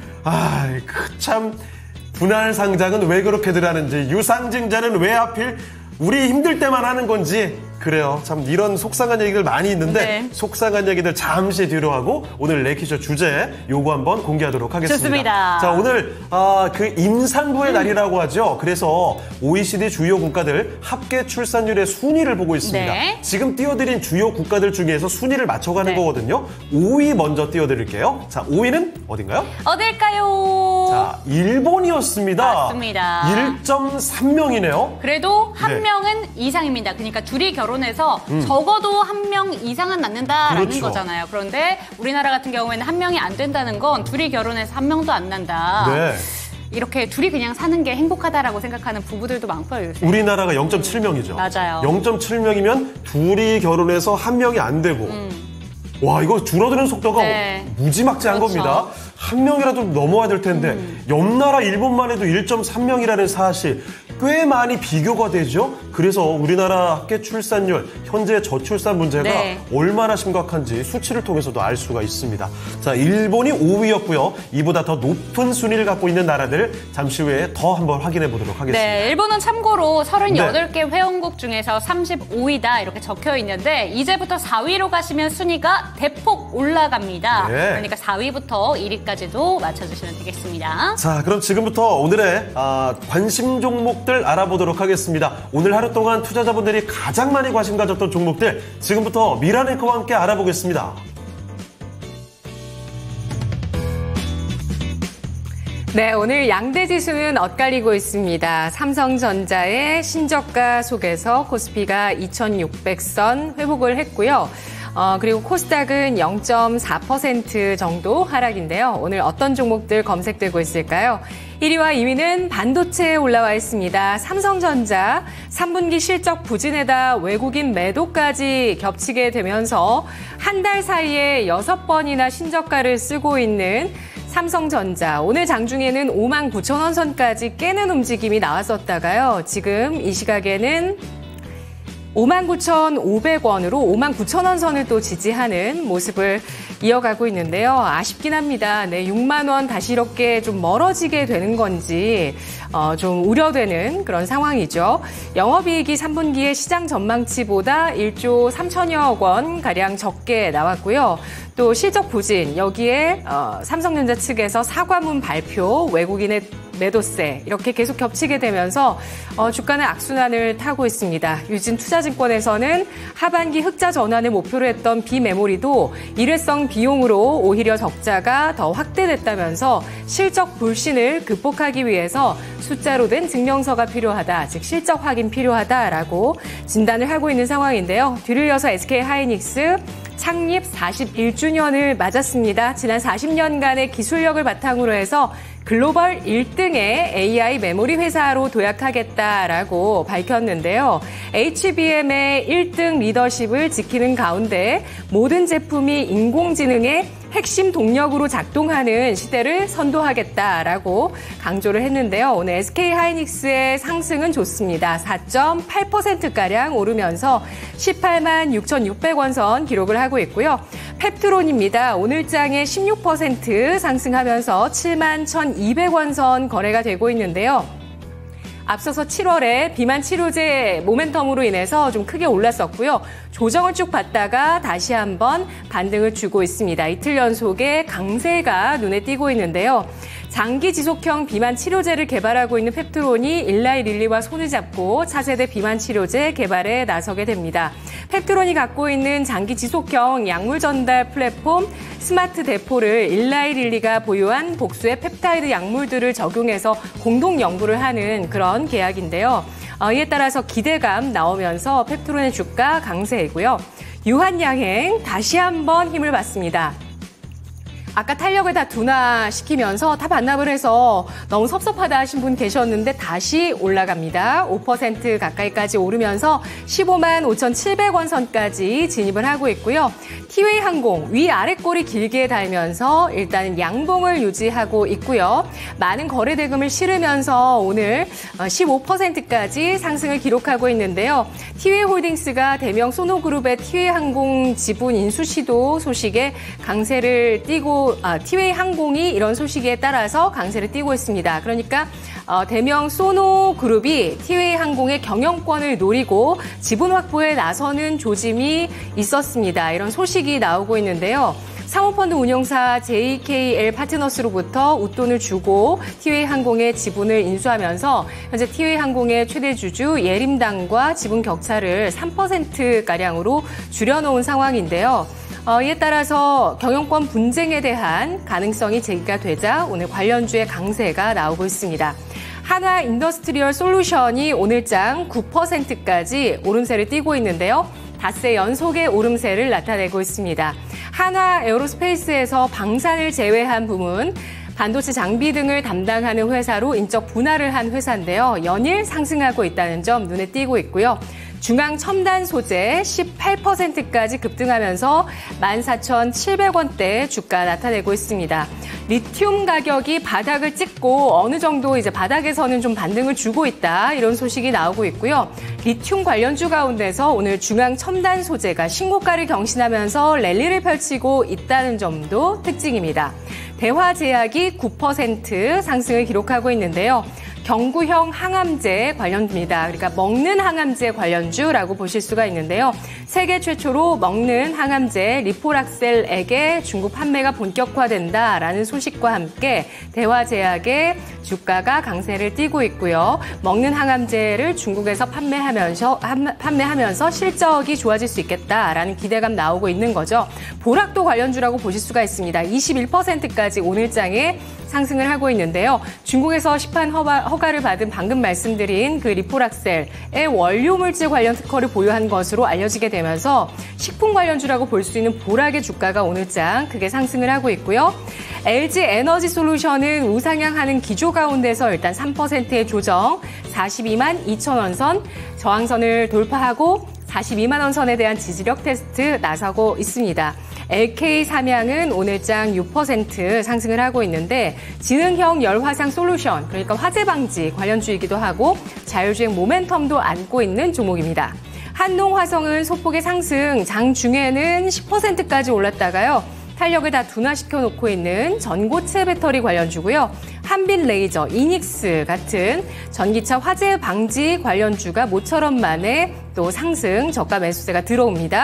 참. 분할 상장은 왜 그렇게들 하는지, 유상증자는 왜 하필 우리 힘들 때만 하는 건지, 그래요. 참 이런 속상한 얘기들 많이 있는데 네. 속상한 얘기들 잠시 뒤로 하고 오늘 레이키쇼 주제 요거 한번 공개하도록 하겠습니다. 좋습니다. 자, 오늘 그 임산부의 날이라고 하죠. 그래서 OECD 주요 국가들 합계 출산율의 순위를 보고 있습니다. 네. 지금 띄워드린 주요 국가들 중에서 순위를 맞춰가는 거거든요. 5위 먼저 띄워드릴게요. 자, 5위는 어딘가요? 어딜까요? 자, 일본이었습니다. 맞습니다. 1.3명이네요. 그래도 한 네. 명은 이상입니다. 그러니까 둘이 결혼해서 적어도 한 명 이상은 낳는다라는 그렇죠. 거잖아요. 그런데 우리나라 같은 경우에는 한 명이 안 된다는 건 둘이 결혼해서 한 명도 안 난다. 네. 이렇게 둘이 그냥 사는 게 행복하다라고 생각하는 부부들도 많고요, 요새. 우리나라가 0.7명이죠. 맞아요. 0.7명이면 둘이 결혼해서 한 명이 안 되고. 와, 이거 줄어드는 속도가 네. 무지막지한 그렇죠. 겁니다. 한 명이라도 넘어야 될 텐데 옆나라 일본만 해도 1.3명이라는 사실 꽤 많이 비교가 되죠. 그래서 우리나라 합계 출산율, 현재 저출산 문제가 네. 얼마나 심각한지 수치를 통해서도 알 수가 있습니다. 자, 일본이 5위였고요. 이보다 더 높은 순위를 갖고 있는 나라들 잠시 후에 더 한번 확인해 보도록 하겠습니다. 네, 일본은 참고로 38개 회원국 중에서 35위다 이렇게 적혀 있는데 이제부터 4위로 가시면 순위가 대폭 올라갑니다. 네. 그러니까 4위부터 1위까지도 맞춰주시면 되겠습니다. 자, 그럼 지금부터 오늘의 관심 종목들 알아보도록 하겠습니다. 오늘 하루 동안 투자자분들이 가장 많이 관심 가졌던 종목들 지금부터 미라네커와 함께 알아보겠습니다. 네, 오늘 양대 지수는 엇갈리고 있습니다. 삼성전자의 신저가 속에서 코스피가 2,600선 회복을 했고요. 그리고 코스닥은 0.4% 정도 하락인데요. 오늘 어떤 종목들 검색되고 있을까요? 1위와 2위는 반도체에 올라와 있습니다. 삼성전자 3분기 실적 부진에다 외국인 매도까지 겹치게 되면서 한 달 사이에 6번이나 신저가를 쓰고 있는 삼성전자. 오늘 장중에는 59,000원 선까지 깨는 움직임이 나왔었다가요. 지금 이 시각에는 59,500원으로 59,000원 선을 또 지지하는 모습을 이어가고 있는데요. 아쉽긴 합니다. 네, 6만 원 다시 이렇게 좀 멀어지게 되는 건지 좀 우려되는 그런 상황이죠. 영업이익이 3분기에 시장 전망치보다 1조 3천여억 원 가량 적게 나왔고요. 또 실적 부진, 여기에 삼성전자 측에서 사과문 발표, 외국인의 매도세 이렇게 계속 겹치게 되면서 주가는 악순환을 타고 있습니다. 유진 투자증권에서는 하반기 흑자 전환을 목표로 했던 비메모리도 일회성 비용으로 오히려 적자가 더 확대됐다면서 실적 불신을 극복하기 위해서 숫자로 된 증명서가 필요하다, 즉 실적 확인 필요하다라고 진단을 하고 있는 상황인데요. 뒤를 이어서 SK하이닉스 창립 41주년을 맞았습니다. 지난 40년간의 기술력을 바탕으로 해서 글로벌 1등의 AI 메모리 회사로 도약하겠다라고 밝혔는데요. HBM의 1등 리더십을 지키는 가운데 모든 제품이 인공지능의 핵심 동력으로 작동하는 시대를 선도하겠다라고 강조를 했는데요. 오늘 SK하이닉스의 상승은 좋습니다. 4.8%가량 오르면서 18만 6,600원 선 기록을 하고 있고요. 펩트론입니다. 오늘장에 16% 상승하면서 7만 1,200원 선 거래가 되고 있는데요. 앞서서 7월에 비만 치료제 모멘텀으로 인해서 좀 크게 올랐었고요. 조정을 쭉 받다가 다시 한번 반등을 주고 있습니다. 이틀 연속의 강세가 눈에 띄고 있는데요. 장기 지속형 비만 치료제를 개발하고 있는 펩트론이 일라이 릴리와 손을 잡고 차세대 비만 치료제 개발에 나서게 됩니다. 펩트론이 갖고 있는 장기 지속형 약물 전달 플랫폼 스마트 데포를 일라이 릴리가 보유한 복수의 펩타이드 약물들을 적용해서 공동 연구를 하는 그런 계약인데요. 이에 따라서 기대감 나오면서 펩트론의 주가 강세이고요. 유한양행 다시 한번 힘을 받습니다. 아까 탄력을 다 둔화시키면서 다 반납을 해서 너무 섭섭하다 하신 분 계셨는데 다시 올라갑니다. 5% 가까이까지 오르면서 15만 5,700원 선까지 진입을 하고 있고요. 티웨이 항공 위아래 꼬리 길게 달면서 일단은 양봉을 유지하고 있고요. 많은 거래 대금을 실으면서 오늘 15%까지 상승을 기록하고 있는데요. 티웨이 홀딩스가 대명 소노그룹의 티웨이 항공 지분 인수 시도 소식에 강세를 띠고 티웨이 항공이 이런 소식에 따라서 강세를 띠고 있습니다. 그러니까 대명 소노그룹이 티웨이 항공의 경영권을 노리고 지분 확보에 나서는 조짐이 있었습니다. 이런 소식이 나오고 있는데요. 사모펀드 운용사 JKL 파트너스로부터 웃돈을 주고 티웨이 항공의 지분을 인수하면서 현재 티웨이 항공의 최대 주주 예림당과 지분 격차를 3%가량으로 줄여놓은 상황인데요. 이에 따라서 경영권 분쟁에 대한 가능성이 제기가 되자 오늘 관련주의 강세가 나오고 있습니다. 한화 인더스트리얼 솔루션이 오늘장 9%까지 오름세를 띠고 있는데요. 닷새 연속의 오름세를 나타내고 있습니다. 한화 에어로스페이스에서 방산을 제외한 부문, 반도체 장비 등을 담당하는 회사로 인적 분할을 한 회사인데요. 연일 상승하고 있다는 점 눈에 띄고 있고요. 중앙 첨단 소재 18%까지 급등하면서 14,700원대 주가 나타내고 있습니다. 리튬 가격이 바닥을 찍고 어느 정도 이제 바닥에서는 좀 반등을 주고 있다. 이런 소식이 나오고 있고요. 리튬 관련주 가운데서 오늘 중앙 첨단 소재가 신고가를 경신하면서 랠리를 펼치고 있다는 점도 특징입니다. 대화제약이 9% 상승을 기록하고 있는데요. 경구형 항암제 관련주입니다. 그러니까 먹는 항암제 관련주라고 보실 수가 있는데요. 세계 최초로 먹는 항암제 리포락셀액의 중국 판매가 본격화된다라는 소식과 함께 대화제약의 주가가 강세를 띠고 있고요. 먹는 항암제를 중국에서 판매하면서 실적이 좋아질 수 있겠다라는 기대감 나오고 있는 거죠. 보락도 관련주라고 보실 수가 있습니다. 21%까지 오늘장에 상승을 하고 있는데요. 중국에서 시판 허가를 받은 방금 말씀드린 그 리포락셀의 원료 물질 관련 특허를 보유한 것으로 알려지게 되면서 식품 관련주라고 볼 수 있는 보락의 주가가 오늘장 크게 상승을 하고 있고요. LG 에너지 솔루션은 우상향하는 기조 가운데서 일단 3%의 조정, 42만 2천 원 선 저항선을 돌파하고 42만 원 선에 대한 지지력 테스트 나서고 있습니다. LK 삼양은 오늘장 6% 상승을 하고 있는데 지능형 열화상 솔루션, 그러니까 화재 방지 관련주이기도 하고 자율주행 모멘텀도 안고 있는 종목입니다. 한농화성은 소폭의 상승, 장 중에는 10%까지 올랐다가요. 탄력을 다 둔화시켜 놓고 있는 전고체 배터리 관련주고요. 한빛레이저, 이닉스 같은 전기차 화재 방지 관련주가 모처럼 만에 또 상승, 저가 매수세가 들어옵니다.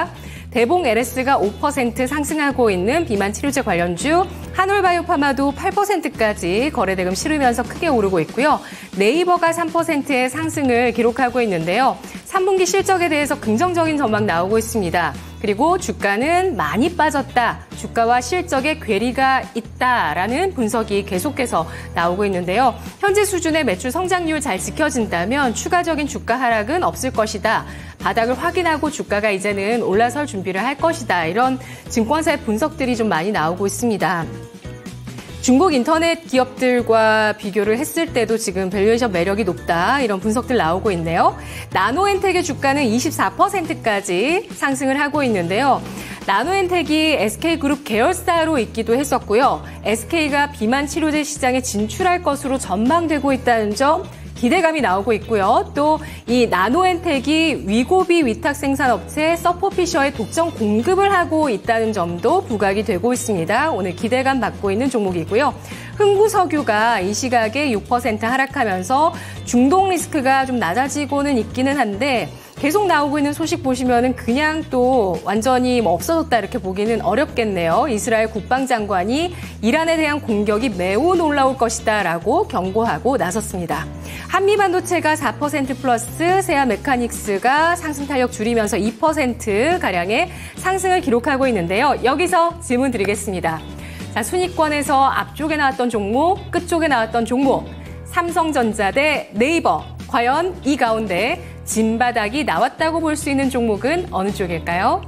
대봉 LS가 5% 상승하고 있는 비만 치료제 관련주, 한올바이오파마도 8%까지 거래대금 실으면서 크게 오르고 있고요. 네이버가 3%의 상승을 기록하고 있는데요. 3분기 실적에 대해서 긍정적인 전망 나오고 있습니다. 그리고 주가는 많이 빠졌다. 주가와 실적에 괴리가 있다라는 분석이 계속해서 나오고 있는데요. 현재 수준의 매출 성장률 잘 지켜진다면 추가적인 주가 하락은 없을 것이다. 바닥을 확인하고 주가가 이제는 올라설 준비를 할 것이다. 이런 증권사의 분석들이 좀 많이 나오고 있습니다. 중국 인터넷 기업들과 비교를 했을 때도 지금 밸류에이션 매력이 높다 이런 분석들 나오고 있네요. 나노엔텍의 주가는 24%까지 상승을 하고 있는데요. 나노엔텍이 SK그룹 계열사로 있기도 했었고요. SK가 비만 치료제 시장에 진출할 것으로 전망되고 있다는 점 기대감이 나오고 있고요. 또 이 나노엔텍이 위고비 위탁 생산업체 서포피셔에 독점 공급을 하고 있다는 점도 부각이 되고 있습니다. 오늘 기대감 받고 있는 종목이고요. 흥구석유가 이 시각에 6% 하락하면서 중동 리스크가 좀 낮아지고는 있기는 한데 계속 나오고 있는 소식 보시면은 그냥 또 완전히 없어졌다 이렇게 보기는 어렵겠네요. 이스라엘 국방장관이 이란에 대한 공격이 매우 놀라울 것이다라고 경고하고 나섰습니다. 한미반도체가 4% 플러스, 세아 메카닉스가 상승 탄력 줄이면서 2%가량의 상승을 기록하고 있는데요. 여기서 질문 드리겠습니다. 자, 순위권에서 앞쪽에 나왔던 종목, 끝쪽에 나왔던 종목, 삼성전자 대 네이버. 과연 이 가운데 진바닥이 나왔다고 볼 수 있는 종목은 어느 쪽일까요?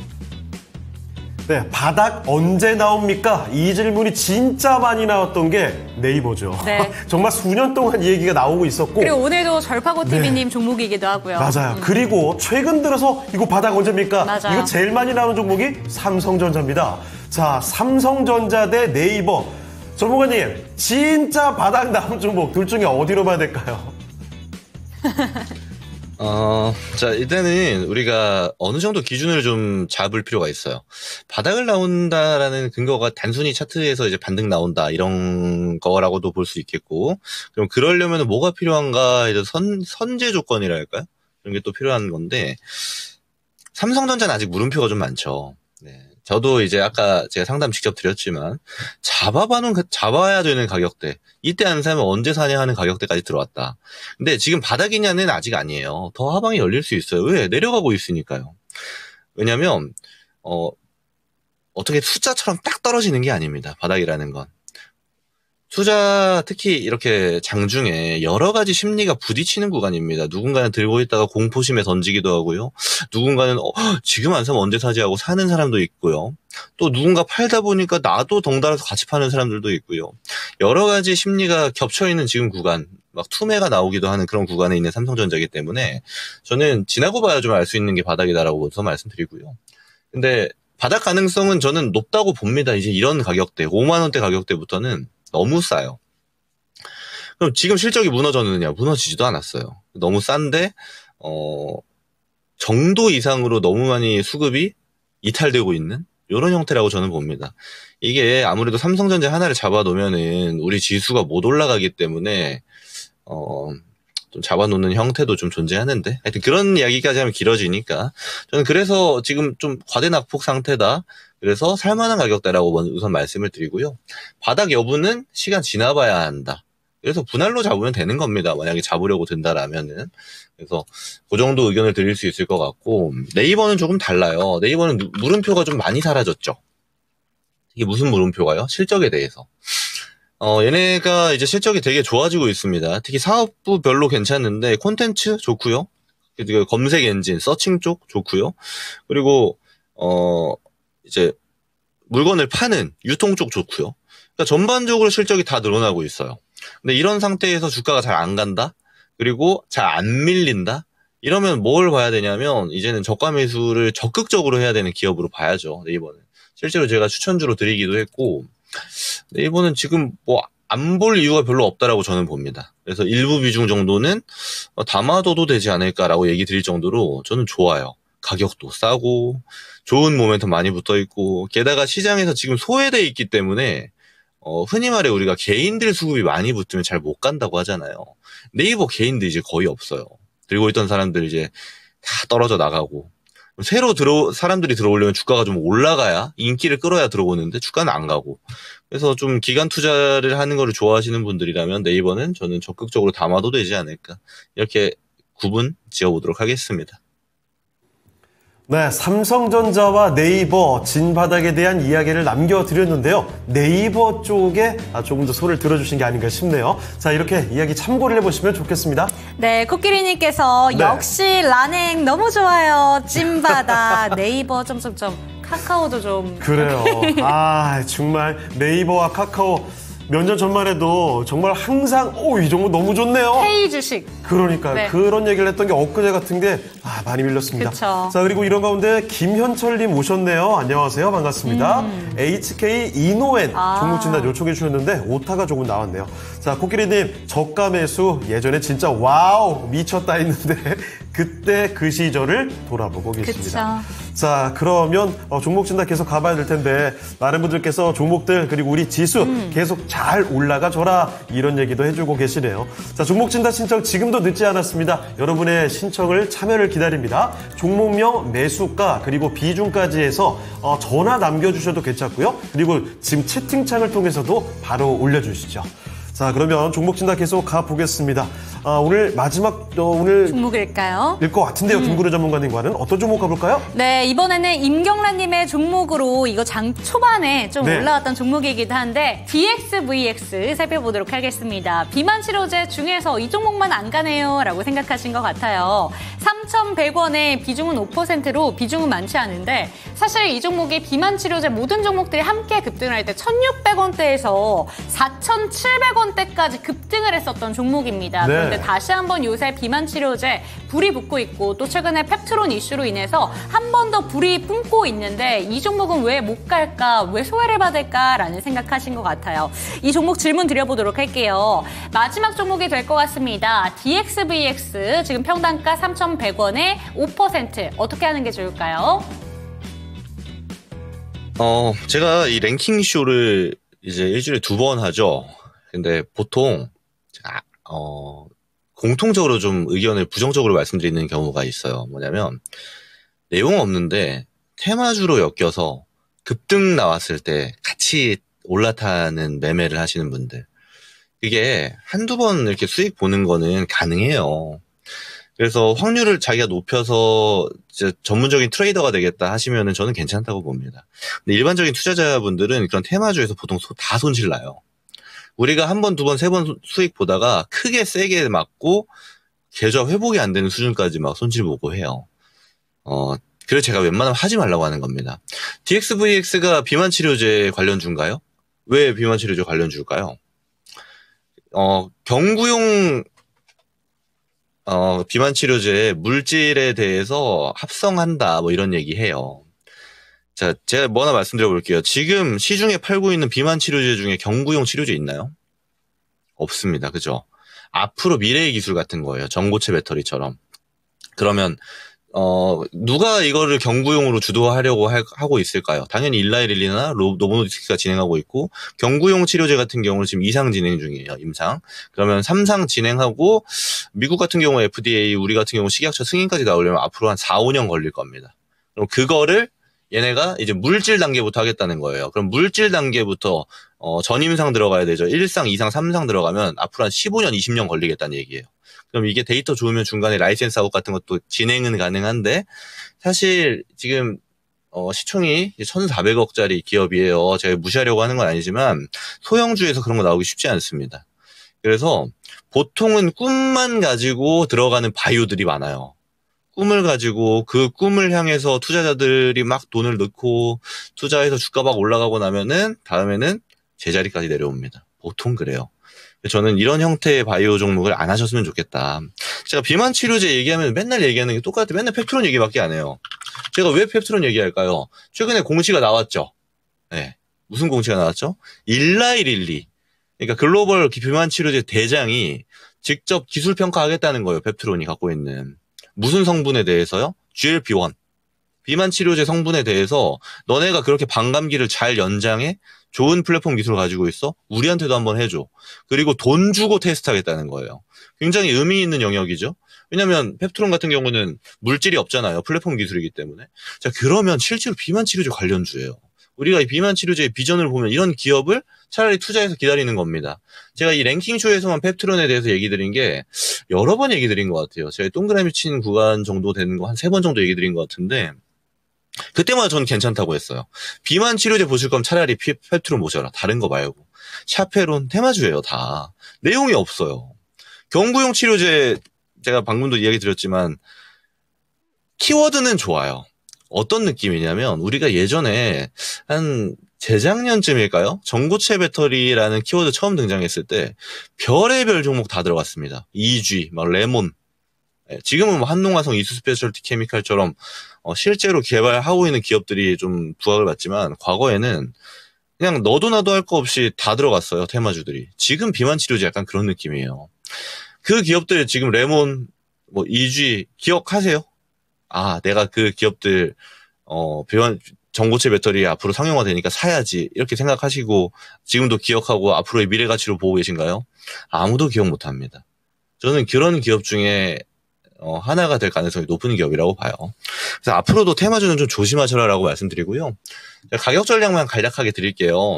네, 바닥 언제 나옵니까? 이 질문이 진짜 많이 나왔던 게 네이버죠. 네. 정말 수년 동안 이 얘기가 나오고 있었고. 그리고 오늘도 절파고 TV님 네. 종목이기도 하고요. 맞아요. 그리고 최근 들어서 이거 바닥 언제입니까? 맞아요. 이거 제일 많이 나오는 종목이 삼성전자입니다. 자, 삼성전자 대 네이버. 전문가님, 진짜 바닥 나온 종목 둘 중에 어디로 봐야 될까요? 자, 일단은 우리가 어느 정도 기준을 좀 잡을 필요가 있어요. 바닥을 나온다라는 근거가 단순히 차트에서 이제 반등 나온다, 이런 거라고도 볼 수 있겠고, 그럼 그러려면 뭐가 필요한가, 이제 선제 조건이랄까요? 이런 게 또 필요한 건데, 삼성전자는 아직 물음표가 좀 많죠. 네. 저도 이제 아까 제가 상담 직접 드렸지만, 잡아야 되는 가격대, 이때 안 사면 언제 사냐 하는 가격대까지 들어왔다. 근데 지금 바닥이냐는 아직 아니에요. 더 하방이 열릴 수 있어요. 왜? 내려가고 있으니까요. 왜냐면, 어떻게 숫자처럼 딱 떨어지는 게 아닙니다. 바닥이라는 건. 투자, 특히 이렇게 장중에 여러 가지 심리가 부딪히는 구간입니다. 누군가는 들고 있다가 공포심에 던지기도 하고요. 누군가는 지금 안 사면 언제 사지 하고 사는 사람도 있고요. 또 누군가 팔다 보니까 나도 덩달아서 같이 파는 사람들도 있고요. 여러 가지 심리가 겹쳐있는 지금 구간, 막 투매가 나오기도 하는 그런 구간에 있는 삼성전자이기 때문에 저는 지나고 봐야 좀 알 수 있는 게 바닥이다라고 더 말씀드리고요. 근데 바닥 가능성은 저는 높다고 봅니다. 이제 이런 가격대, 5만 원대 가격대부터는 너무 싸요. 그럼 지금 실적이 무너졌느냐? 무너지지도 않았어요. 너무 싼데 정도 이상으로 너무 많이 수급이 이탈되고 있는 이런 형태라고 저는 봅니다. 이게 아무래도 삼성전자 하나를 잡아놓으면은 우리 지수가 못 올라가기 때문에 좀 잡아놓는 형태도 좀 존재하는데, 하여튼 그런 이야기까지 하면 길어지니까 저는 그래서 지금 좀 과대낙폭 상태다. 그래서 살만한 가격대라고 우선 말씀을 드리고요. 바닥 여부는 시간 지나봐야 한다. 그래서 분할로 잡으면 되는 겁니다. 만약에 잡으려고 든다라면은. 그래서 그 정도 의견을 드릴 수 있을 것 같고, 네이버는 조금 달라요. 네이버는 물음표가 좀 많이 사라졌죠. 이게 무슨 물음표가요? 실적에 대해서. 얘네가 이제 실적이 되게 좋아지고 있습니다. 특히 사업부별로 괜찮은데 콘텐츠 좋고요. 검색 엔진, 서칭 쪽 좋고요. 그리고 이제 물건을 파는 유통 쪽 좋고요. 그러니까 전반적으로 실적이 다 늘어나고 있어요. 근데 이런 상태에서 주가가 잘 안 간다? 그리고 잘 안 밀린다? 이러면 뭘 봐야 되냐면 이제는 저가 매수를 적극적으로 해야 되는 기업으로 봐야죠. 네이버는. 실제로 제가 추천주로 드리기도 했고, 네이버는 지금 안 볼 이유가 별로 없다라고 저는 봅니다. 그래서 일부 비중 정도는 담아둬도 되지 않을까라고 얘기 드릴 정도로 저는 좋아요. 가격도 싸고 좋은 모멘텀 많이 붙어있고, 게다가 시장에서 지금 소외돼 있기 때문에 흔히 말해 우리가 개인들 수급이 많이 붙으면 잘 못 간다고 하잖아요. 네이버 개인들 이제 거의 없어요. 들고 있던 사람들 이제 다 떨어져 나가고, 사람들이 들어오려면 주가가 좀 올라가야, 인기를 끌어야 들어오는데 주가는 안 가고. 그래서 좀 기간 투자를 하는 거를 좋아하시는 분들이라면 네이버는 저는 적극적으로 담아도 되지 않을까. 이렇게 구분 지어보도록 하겠습니다. 네, 삼성전자와 네이버 진바닥에 대한 이야기를 남겨드렸는데요. 네이버 쪽에 조금 더 손을 들어주신 게 아닌가 싶네요. 자, 이렇게 이야기 참고를 해보시면 좋겠습니다. 네, 코끼리님께서 네. 역시 라냉 너무 좋아요. 찐바다 네이버 점점점 카카오도 좀 그래요. 정말 네이버와 카카오 몇 년 전만 해도 정말 항상 이 정도 너무 좋네요. 페이 주식. 그러니까 네. 그런 얘기를 했던 게 엊그제 같은 게 많이 밀렸습니다. 그쵸. 자, 그리고 이런 가운데 김현철님 오셨네요. 안녕하세요. 반갑습니다. HK 이노엔 종목 진단 요청해 주셨는데 오타가 조금 나왔네요. 자, 코끼리님 저가 매수 예전에 진짜 와우 미쳤다 했는데 그때 그 시절을 돌아보고 계십니다. 그쵸. 자, 그러면 종목 진단 계속 가봐야 될 텐데 많은 분들께서 종목들 그리고 우리 지수 계속 잘 올라가 줘라 이런 얘기도 해주고 계시네요. 자, 종목 진단 신청 지금도 늦지 않았습니다. 여러분의 신청을 참여를 기다립니다. 종목명, 매수가 그리고 비중까지 해서 전화 남겨주셔도 괜찮고요. 그리고 지금 채팅창을 통해서도 바로 올려주시죠. 자, 그러면 종목 진단 계속 가보겠습니다. 오늘 마지막 오늘 종목일까요? 일 것 같은데요. 김구루 전문가님과는 어떤 종목 가볼까요? 네, 이번에는 임경란님의 종목으로 이거 장 초반에 좀 네. 올라왔던 종목이기도 한데 DXVX 살펴보도록 하겠습니다. 비만 치료제 중에서 이 종목만 안 가네요 라고 생각하신 것 같아요. 3,100원에 비중은 5%로 비중은 많지 않은데 사실 이 종목이 비만 치료제 모든 종목들이 함께 급등을 할 때 1,600원대에서 4,700원대까지 급등을 했었던 종목입니다. 네. 그런데 다시 한번 요새 비만 치료제 불이 붙고 있고 또 최근에 펩트론 이슈로 인해서 한 번 더 불이 뿜고 있는데 이 종목은 왜 못 갈까? 왜 소외를 받을까라는 생각하신 것 같아요. 이 종목 질문 드려보도록 할게요. 마지막 종목이 될 것 같습니다. DXVX 지금 평단가 3,100원에 5% 어떻게 하는 게 좋을까요? 제가 이 랭킹 쇼를 이제 일주일에 2번 하죠. 근데 보통 제가 공통적으로 좀 의견을 부정적으로 말씀드리는 경우가 있어요. 뭐냐면 내용 없는데 테마주로 엮여서 급등 나왔을 때 같이 올라타는 매매를 하시는 분들. 이게 한두 번 이렇게 수익 보는 거는 가능해요. 그래서 확률을 자기가 높여서 이제 전문적인 트레이더가 되겠다 하시면은 저는 괜찮다고 봅니다. 근데 일반적인 투자자분들은 그런 테마주에서 보통 다 손실 나요. 우리가 한 번, 두 번, 세 번 수익 보다가 크게 세게 맞고 계좌 회복이 안 되는 수준까지 막 손실 보고 해요. 그래서 제가 웬만하면 하지 말라고 하는 겁니다. DXVX가 비만치료제 관련주인가요? 왜 비만치료제 관련주일까요? 경구용 비만치료제 물질에 대해서 합성한다 뭐 이런 얘기 해요. 자, 제가 뭐 하나 말씀드려 볼게요. 지금 시중에 팔고 있는 비만치료제 중에 경구용 치료제 있나요? 없습니다. 그죠? 앞으로 미래의 기술 같은 거예요. 전고체 배터리처럼. 그러면 누가 이거를 경구용으로 주도하려고 하고 있을까요? 당연히 일라이릴리나 노보노디스크가 진행하고 있고 경구용 치료제 같은 경우는 지금 2상 진행 중이에요. 임상. 그러면 3상 진행하고 미국 같은 경우 FDA, 우리 같은 경우 식약처 승인까지 나오려면 앞으로 한 4, 5년 걸릴 겁니다. 그럼 그거를 얘네가 이제 물질 단계부터 하겠다는 거예요. 그럼 물질 단계부터 전임상 들어가야 되죠. 1상, 2상, 3상 들어가면 앞으로 한 15년, 20년 걸리겠다는 얘기예요. 그럼 이게 데이터 좋으면 중간에 라이센스 아웃 같은 것도 진행은 가능한데 사실 지금 시총이 1,400억짜리 기업이에요. 제가 무시하려고 하는 건 아니지만 소형주에서 그런 거 나오기 쉽지 않습니다. 그래서 보통은 꿈만 가지고 들어가는 바이오들이 많아요. 꿈을 가지고 그 꿈을 향해서 투자자들이 막 돈을 넣고 투자해서 주가 막 올라가고 나면은 다음에는 제자리까지 내려옵니다. 보통 그래요. 저는 이런 형태의 바이오 종목을 안 하셨으면 좋겠다. 제가 비만 치료제 얘기하면 맨날 얘기하는 게 똑같아. 맨날 펩트론 얘기밖에 안 해요. 제가 왜 펩트론 얘기할까요? 최근에 공시가 나왔죠. 네. 무슨 공시가 나왔죠? 일라이릴리. 그러니까 글로벌 비만 치료제 대장이 직접 기술 평가하겠다는 거예요. 펩트론이 갖고 있는. 무슨 성분에 대해서요? GLP-1. 비만 치료제 성분에 대해서 너네가 그렇게 반감기를 잘 연장해? 좋은 플랫폼 기술을 가지고 있어? 우리한테도 한번 해줘. 그리고 돈 주고 테스트하겠다는 거예요. 굉장히 의미 있는 영역이죠. 왜냐하면 펩트론 같은 경우는 물질이 없잖아요. 플랫폼 기술이기 때문에. 자, 그러면 실제로 비만 치료제 관련주예요. 우리가 이 비만 치료제의 비전을 보면 이런 기업을 차라리 투자해서 기다리는 겁니다. 제가 이 랭킹쇼에서만 펩트론에 대해서 얘기 드린 게 여러 번 얘기 드린 것 같아요. 제가 동그라미 친 구간 정도 되는 거 한 3번 정도 얘기 드린 것 같은데 그때마다 전 괜찮다고 했어요. 비만 치료제 보실 거면 차라리 펩트론 보셔라. 다른 거 말고. 샤페론, 테마주예요, 다. 내용이 없어요. 경구용 치료제 제가 방금도 이야기 드렸지만 키워드는 좋아요. 어떤 느낌이냐면 우리가 예전에 한 재작년쯤일까요? 전고체 배터리라는 키워드 처음 등장했을 때 별의별 종목 다 들어갔습니다. EG, 막 레몬. 지금은 뭐 한농화성, 이수스페셜티 케미칼처럼 실제로 개발하고 있는 기업들이 좀 부각을 받지만 과거에는 그냥 너도 나도 할 거 없이 다 들어갔어요. 테마주들이. 지금 비만 치료제 약간 그런 느낌이에요. 그 기업들 지금 레몬, 뭐 EG 기억하세요? 아, 내가 그 기업들 전고체 배터리 앞으로 상용화되니까 사야지 이렇게 생각하시고 지금도 기억하고 앞으로의 미래 가치로 보고 계신가요? 아무도 기억 못합니다. 저는 그런 기업 중에 하나가 될 가능성이 높은 기업이라고 봐요. 그래서 앞으로도 테마주는 좀 조심하셔라라고 말씀드리고요. 가격 전략만 간략하게 드릴게요.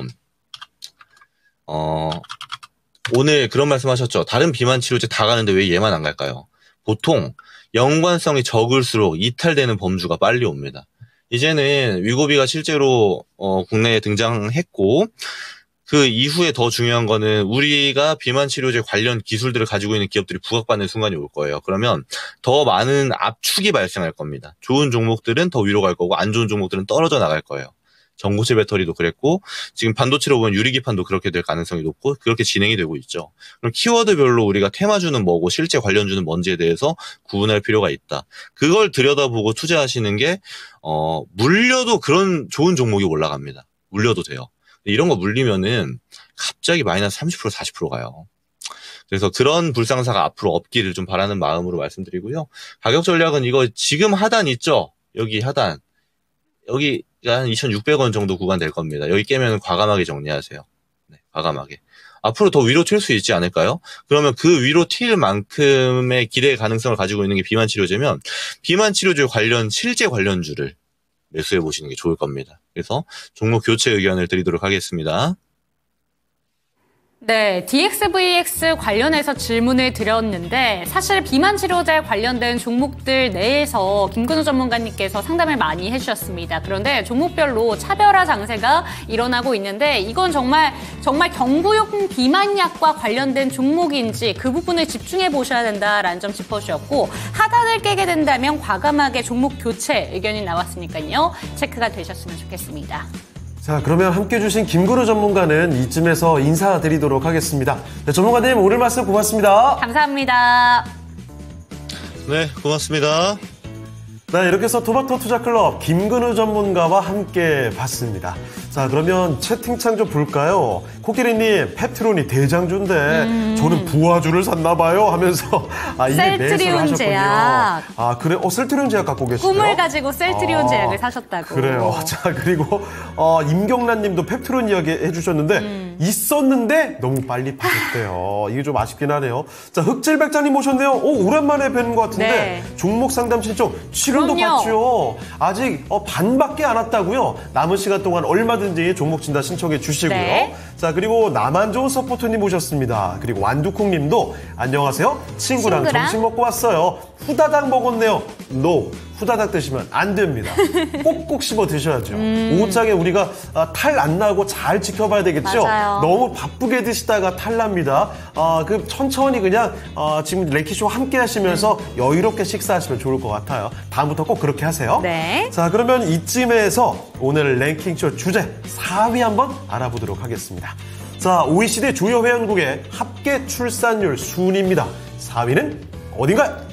오늘 그런 말씀하셨죠. 다른 비만 치료제 다 가는데 왜 얘만 안 갈까요? 보통 연관성이 적을수록 이탈되는 범주가 빨리 옵니다. 이제는 위고비가 실제로 국내에 등장했고 그 이후에 더 중요한 거는 우리가 비만 치료제 관련 기술들을 가지고 있는 기업들이 부각받는 순간이 올 거예요. 그러면 더 많은 압축이 발생할 겁니다. 좋은 종목들은 더 위로 갈 거고 안 좋은 종목들은 떨어져 나갈 거예요. 전고체 배터리도 그랬고 지금 반도체로 보면 유리기판도 그렇게 될 가능성이 높고 그렇게 진행이 되고 있죠. 그럼 키워드별로 우리가 테마주는 뭐고 실제 관련주는 뭔지에 대해서 구분할 필요가 있다. 그걸 들여다보고 투자하시는 게 물려도 그런 좋은 종목이 올라갑니다. 물려도 돼요. 이런 거 물리면은 갑자기 마이너스 30% 40% 가요. 그래서 그런 불상사가 앞으로 없기를 좀 바라는 마음으로 말씀드리고요. 가격 전략은 이거 지금 하단 있죠? 여기 하단. 여기가 한 2,600원 정도 구간 될 겁니다. 여기 깨면 과감하게 정리하세요. 네, 과감하게. 앞으로 더 위로 튈 수 있지 않을까요? 그러면 그 위로 튈 만큼의 기대의 가능성을 가지고 있는 게 비만 치료제면 비만 치료제 관련 실제 관련주를 매수해 보시는 게 좋을 겁니다. 그래서 종목 교체 의견을 드리도록 하겠습니다. 네, DXVX 관련해서 질문을 드렸는데 사실 비만 치료제 관련된 종목들 내에서 김근우 전문가님께서 상담을 많이 해주셨습니다. 그런데 종목별로 차별화 장세가 일어나고 있는데 이건 정말 경구용 비만약과 관련된 종목인지 그 부분을 집중해 보셔야 된다라는 점 짚어주셨고 하단을 깨게 된다면 과감하게 종목 교체 의견이 나왔으니까요. 체크가 되셨으면 좋겠습니다. 자, 그러면 함께 해주신 김근우 전문가는 이쯤에서 인사드리도록 하겠습니다. 네, 전문가님 오늘 말씀 고맙습니다. 감사합니다. 네, 고맙습니다. 네, 이렇게 해서 토마토 투자클럽 김근우 전문가와 함께 봤습니다. 자, 그러면 채팅창 좀 볼까요? 코끼리님, 펩트론이 대장주인데 저는 부화주를 샀나봐요 하면서 이미 매수를 하셨군요. 제약. 아, 그래? 셀트리온 제약 갖고 계시네요? 꿈을 가지고 셀트리온 제약을 사셨다고. 그래요. 자, 그리고 임경란 님도 펩트론 이야기 해주셨는데 있었는데 너무 빨리 파셨대요. 이게 좀 아쉽긴 하네요. 자, 흑질백자님 모셨네요. 오랜만에 뵙는 것 같은데 네. 종목 상담 신청 지금도 받죠. 아직 반밖에 안 왔다고요. 남은 시간 동안 얼마든지 종목 진단 신청해 주시고요. 네. 자, 그리고 나만 좋은 서포터님 모셨습니다. 그리고 완두콩님도 안녕하세요. 친구랑 점심 먹고 왔어요. 후다닥 먹었네요. No. 후다닥 드시면 안 됩니다. 꼭꼭 씹어 드셔야죠. 오후장에 우리가 탈 안 나고 잘 지켜봐야 되겠죠? 맞아요. 너무 바쁘게 드시다가 탈 납니다. 그 천천히 그냥 지금 랭킹쇼 함께 하시면서 여유롭게 식사하시면 좋을 것 같아요. 다음부터 꼭 그렇게 하세요. 네. 자, 그러면 이쯤에서 오늘 랭킹쇼 주제 4위 한번 알아보도록 하겠습니다. 자, OECD 주요 회원국의 합계 출산율 순위입니다. 4위는 어딘가요?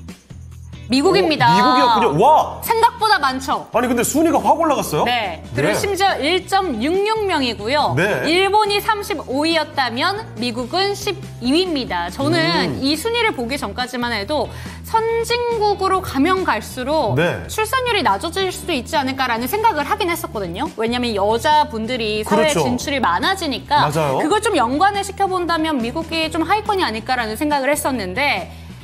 미국입니다. 미국이었군요. 와! 생각보다 많죠? 아니, 근데 순위가 확 올라갔어요? 네. 그리고 심지어 1.66명이고요. 네. 일본이 35위였다면 미국은 12위입니다. 저는 이 순위를 보기 전까지만 해도 선진국으로 가면 갈수록 네. 출산율이 낮아질 수도 있지 않을까라는 생각을 하긴 했었거든요. 왜냐하면 여자분들이 사회 그렇죠. 진출이 많아지니까 맞아요. 그걸 좀 연관을 시켜본다면 미국이 좀 하위권이 아닐까라는 생각을 했었는데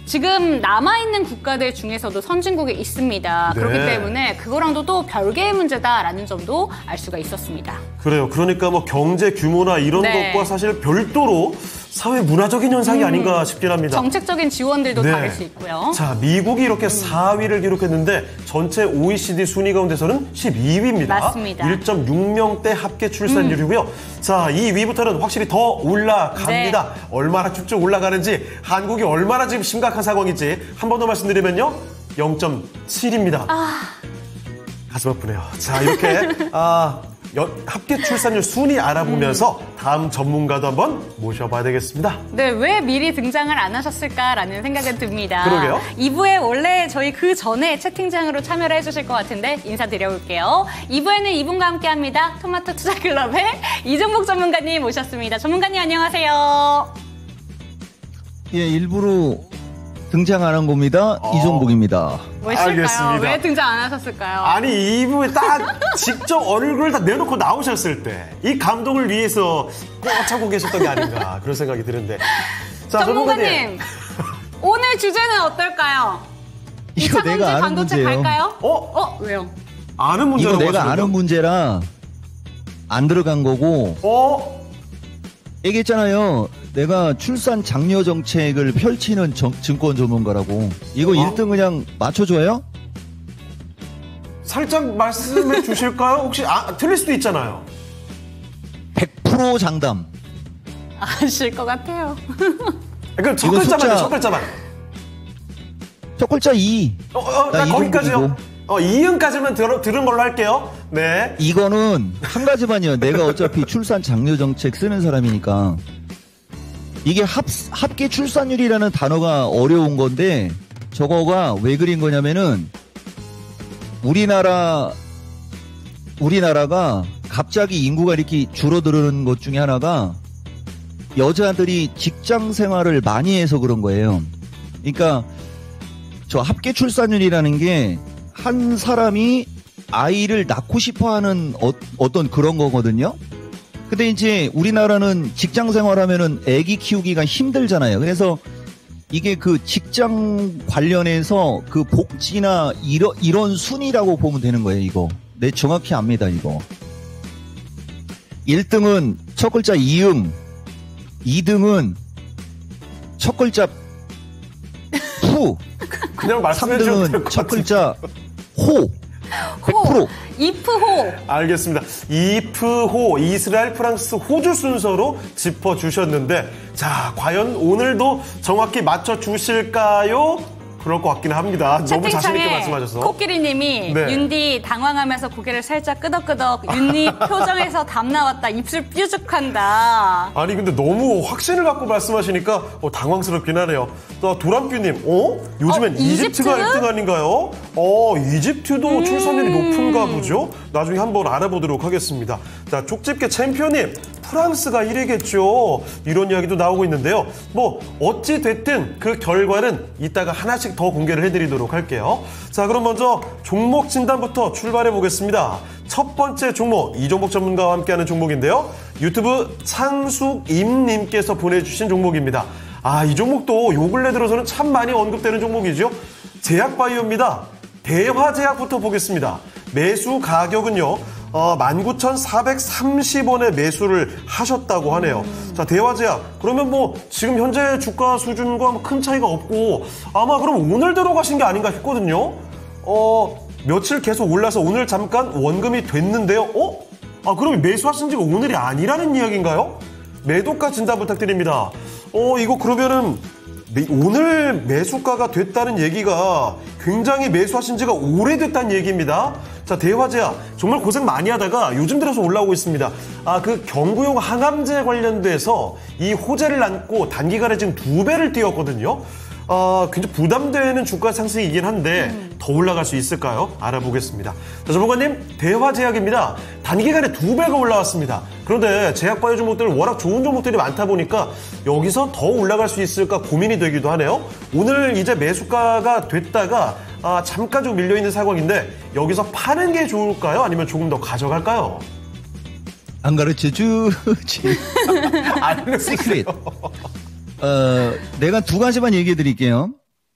지금 남아있는 국가들 중에서도 선진국에 있습니다. 네. 그렇기 때문에 그거랑도 또 별개의 문제다라는 점도 알 수가 있었습니다. 그래요. 그러니까 뭐 경제 규모나 이런 네. 것과 사실 별도로 사회 문화적인 현상이 아닌가 싶긴 합니다. 정책적인 지원들도 네. 다를 수 있고요. 자, 미국이 이렇게 4위를 기록했는데 전체 OECD 순위 가운데서는 12위입니다. 맞습니다. 1.6명대 합계 출산율이고요. 자, 이 위부터는 확실히 더 올라갑니다. 네. 얼마나 쭉쭉 올라가는지, 한국이 얼마나 지금 심각한 상황인지 한 번 더 말씀드리면요. 0.7입니다. 가슴 아프네요. 자, 이렇게 합계 출산율 순위 알아보면서 다음 전문가도 한번 모셔봐야 되겠습니다. 네, 왜 미리 등장을 안 하셨을까라는 생각은 듭니다. 그러게요. 2부에 원래 저희 그 전에 채팅장으로 참여를 해주실 것 같은데 인사드려볼게요. 2부에는 이분과 함께합니다. 토마토 투자클럽의 이종복 전문가님 모셨습니다. 전문가님 안녕하세요. 예, 일부러 등장 안 한 겁니다. 이종복입니다. 왜 실까요? 알겠습니다. 왜 등장 안 하셨을까요? 아니, 2부에 딱 직접 얼굴을 다 내놓고 나오셨을 때 이 감동을 위해서 꼭 참고 계셨던 게 아닌가 그런 생각이 드는데. 자, 전문가님, 오늘 주제는 어떨까요? 이거 2차 내가 전지 아는 반도체 문제예요. 갈까요? 왜요? 아는 문제라고 이거 내가 하시는데요? 아는 문제라 안 들어간 거고 얘기했잖아요. 내가 출산 장려 정책을 펼치는 증권 전문가라고. 이거 1등 그냥 맞춰줘요? 살짝 말씀해 주실까요? 혹시 틀릴 수도 있잖아요. 100% 장담. 아실 것 같아요. 그럼 첫 이거 글자만, 숫자- 첫 글자만. 첫 글자 2. 나 나 거기까지요. 이종복이고. 이응까지만 들은 걸로 할게요. 네. 이거는 한 가지만요. 내가 어차피 출산 장려 정책 쓰는 사람이니까. 이게 합계 출산율이라는 단어가 어려운 건데 저거가 왜 그린 거냐면은 우리나라가 갑자기 인구가 이렇게 줄어드는 것 중에 하나가 여자들이 직장 생활을 많이 해서 그런 거예요. 그러니까 저 합계 출산율이라는 게 한 사람이 아이를 낳고 싶어 하는 어떤 그런 거거든요. 근데 이제 우리나라는 직장 생활하면은 아기 키우기가 힘들잖아요. 그래서 이게 그 직장 관련해서 그 복지나 이런 순위라고 보면 되는 거예요, 이거. 네, 정확히 압니다, 이거. 1등은 첫 글자 이응, 2등은 첫 글자 푸, 그냥 말씀해 주셔도 될 3등은 것 첫 같은데. 글자 호, 100%. 이프호. 알겠습니다. 이프호, 이스라엘, 프랑스, 호주 순서로 짚어주셨는데, 자, 과연 오늘도 정확히 맞춰주실까요? 그럴 것 같긴 합니다. 너무 자신있게 말씀하셔서. 코끼리님이 네. 윤디 당황하면서 고개를 살짝 끄덕끄덕 윤디 표정에서 담 나왔다. 입술 뾰족한다. 아니, 근데 너무 확신을 갖고 말씀하시니까 당황스럽긴 하네요. 또 도람규님, 요즘엔 이집트가 이집트? 1등 아닌가요? 이집트도 출산율이 높은가 보죠? 나중에 한번 알아보도록 하겠습니다. 자, 족집게 챔피언님, 프랑스가 1위겠죠. 이런 이야기도 나오고 있는데요. 뭐 어찌 됐든 그 결과는 이따가 하나씩 더 공개를 해드리도록 할게요. 자, 그럼 먼저 종목 진단부터 출발해 보겠습니다. 첫 번째 종목, 이종복 전문가와 함께하는 종목인데요. 유튜브 창숙임님께서 보내주신 종목입니다. 이 종목도 요 근래 들어서는 참 많이 언급되는 종목이죠. 제약바이오입니다. 대화제약부터 보겠습니다. 매수 가격은요. 19,430원에 매수를 하셨다고 하네요. 자, 대화제약. 그러면 뭐 지금 현재 주가 수준과 큰 차이가 없고 아마 그럼 오늘 들어가신 게 아닌가 싶거든요. 며칠 계속 올라서 오늘 잠깐 원금이 됐는데요. 그럼 매수하신 지가 오늘이 아니라는 이야기인가요? 매도가 진단 부탁드립니다. 이거 그러면은 오늘 매수가가 됐다는 얘기가 굉장히 매수하신 지가 오래됐다는 얘기입니다. 자, 대화제약 정말 고생 많이 하다가 요즘 들어서 올라오고 있습니다. 그 경구용 항암제 관련돼서 이 호재를 안고 단기간에 지금 2배를 뛰었거든요. 굉장히 부담되는 주가 상승이긴 한데 더 올라갈 수 있을까요? 알아보겠습니다. 자, 전문가님, 대화제약입니다. 단기간에 2배가 올라왔습니다. 그런데 제약바이오 종목들 워낙 좋은 종목들이 많다 보니까 여기서 더 올라갈 수 있을까 고민이 되기도 하네요. 오늘 이제 매수가가 됐다가 잠깐 좀 밀려있는 상황인데 여기서 파는 게 좋을까요? 아니면 조금 더 가져갈까요? 안 가르쳐 주지. 알겠어요. 시크릿. 내가 두 가지만 얘기해 드릴게요.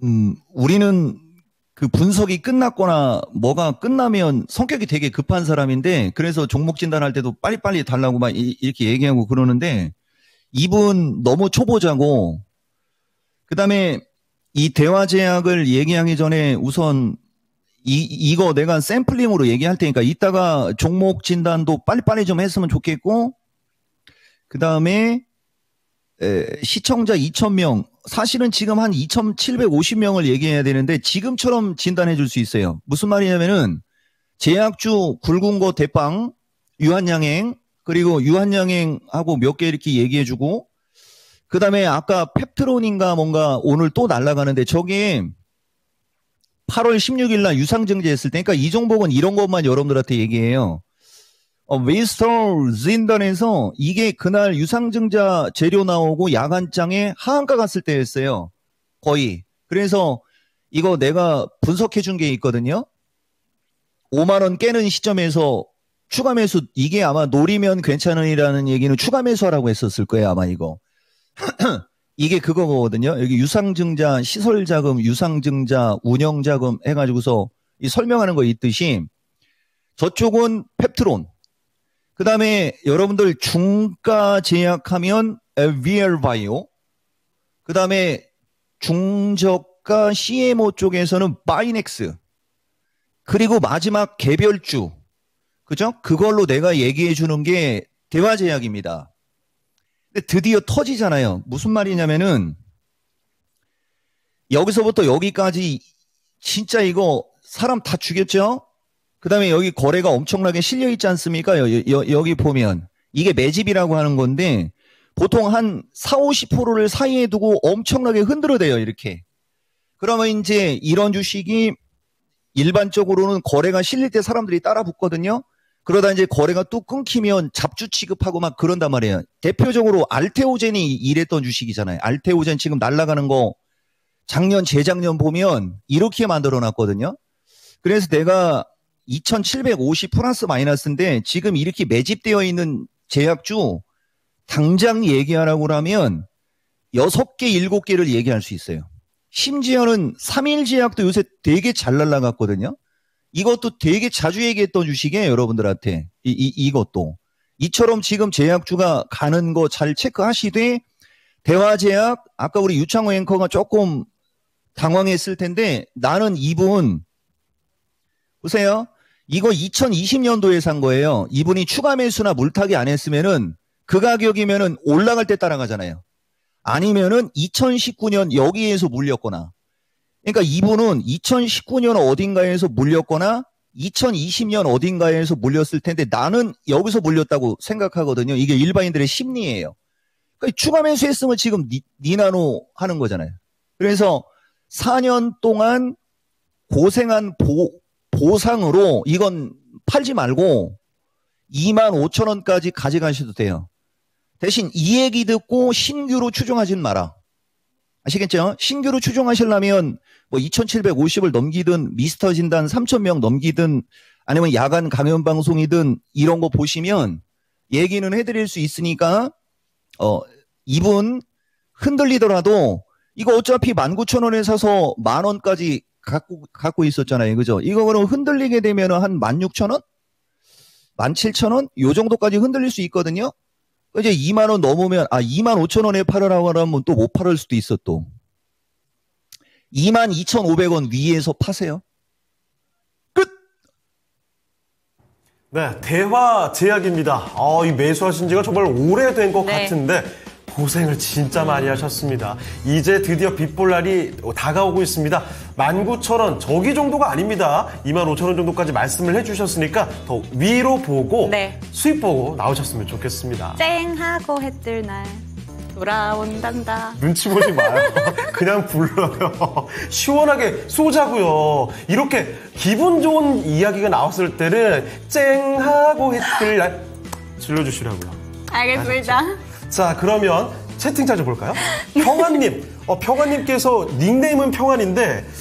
우리는 그 분석이 끝났거나 뭐가 끝나면 성격이 되게 급한 사람인데 그래서 종목 진단할 때도 빨리빨리 달라고 막 이렇게 얘기하고 그러는데 이분 너무 초보자고 그다음에 이 대화제약을 얘기하기 전에 우선 이거 내가 샘플링으로 얘기할 테니까 이따가 종목 진단도 빨리빨리 좀 했으면 좋겠고 그다음에 시청자 2,000명 사실은 지금 한 2,750명을 얘기해야 되는데 지금처럼 진단해 줄 수 있어요. 무슨 말이냐면은 제약주 굵은 거 대빵 유한양행 그리고 유한양행하고 몇 개 이렇게 얘기해 주고 그다음에 아까 펩트론인가 뭔가 오늘 또 날아가는데 저게 8월 16일 날 유상증자 했을 때 그러니까 이종복은 이런 것만 여러분들한테 얘기해요. 웨스터 진단에서 이게 그날 유상증자 재료 나오고 야간장에 하한가 갔을 때였어요. 거의. 그래서 이거 내가 분석해 준 게 있거든요. 5만 원 깨는 시점에서 추가 매수 이게 아마 노리면 괜찮으리라는 얘기는 추가 매수하라고 했었을 거예요. 아마 이거. 이게 그거거든요. 여기 유상증자, 시설자금, 유상증자, 운영자금 해가지고서 이 설명하는 거 있듯이 저쪽은 펩트론. 그 다음에 여러분들 중가 제약하면 VR바이오. 그 다음에 중저가 CMO 쪽에서는 바이넥스. 그리고 마지막 개별주. 그죠? 그걸로 내가 얘기해 주는 게 대화제약입니다. 근데 드디어 터지잖아요. 무슨 말이냐면은 여기서부터 여기까지 진짜 이거 사람 다 죽였죠? 그 다음에 여기 거래가 엄청나게 실려 있지 않습니까? 여기 보면 이게 매집이라고 하는 건데 보통 한 40~50%를 사이에 두고 엄청나게 흔들어대요. 이렇게. 그러면 이제 이런 주식이 일반적으로는 거래가 실릴 때 사람들이 따라 붙거든요. 그러다 이제 거래가 뚝 끊기면 잡주 취급하고 막 그런단 말이에요. 대표적으로 알테오젠이 이랬던 주식이잖아요. 알테오젠 지금 날아가는 거 작년, 재작년 보면 이렇게 만들어 놨거든요. 그래서 내가 2,750 플러스 마이너스인데 지금 이렇게 매집되어 있는 제약주 당장 얘기하라고 하면 6개, 7개를 얘기할 수 있어요. 심지어는 3일 제약도 요새 되게 잘 날아갔거든요. 이것도 되게 자주 얘기했던 주식이에요, 여러분들한테. 이것도. 이처럼 지금 제약주가 가는 거 잘 체크하시되, 대화제약, 아까 우리 유창호 앵커가 조금 당황했을 텐데, 나는 이분, 보세요. 이거 2020년도에 산 거예요. 이분이 추가 매수나 물타기 안 했으면은, 그 가격이면은 올라갈 때 따라가잖아요. 아니면은 2019년 여기에서 물렸거나, 그러니까 이분은 2019년 어딘가에서 물렸거나 2020년 어딘가에서 물렸을 텐데 나는 여기서 물렸다고 생각하거든요. 이게 일반인들의 심리예요. 그러니까 추가 매수했으면 지금 니나노 하는 거잖아요. 그래서 4년 동안 고생한 보상으로 이건 팔지 말고 25,000원까지 가져가셔도 돼요. 대신 이 얘기 듣고 신규로 추종하진 마라. 아시겠죠? 신규로 추종하시려면 뭐 2,750을 넘기든 미스터 진단 3,000명 넘기든 아니면 야간 강연 방송이든 이런 거 보시면 얘기는 해드릴 수 있으니까 이분 흔들리더라도 이거 어차피 19,000원에 사서 10,000원까지 갖고 있었잖아요. 그죠? 이거 그럼 흔들리게 되면 한 16,000원? 17,000원? 요 정도까지 흔들릴 수 있거든요. 이제 2만 원 넘으면 25,000원에 팔으라고 하면 또 못 팔을 수도 있어 또. 22,500원 위에서 파세요. 끝. 네, 대화제약입니다. 이 매수하신 지가 정말 오래된 것 네. 같은데 고생을 진짜 많이 하셨습니다. 이제 드디어 빚볼 날이 다가오고 있습니다. 19,000원 저기 정도가 아닙니다. 25,000원 정도까지 말씀을 해주셨으니까 더 위로 보고 네. 수익 보고 나오셨으면 좋겠습니다. 쨍하고 해뜰 날 돌아온단다. 눈치 보지 마요. 그냥 불러요. 시원하게 쏘자고요. 이렇게 기분 좋은 이야기가 나왔을 때는 쨍하고 해뜰 날 질러주시라고요. 알겠습니다. 자, 그러면 채팅창 좀 볼까요? 평안님. 평안님께서 닉네임은 평안인데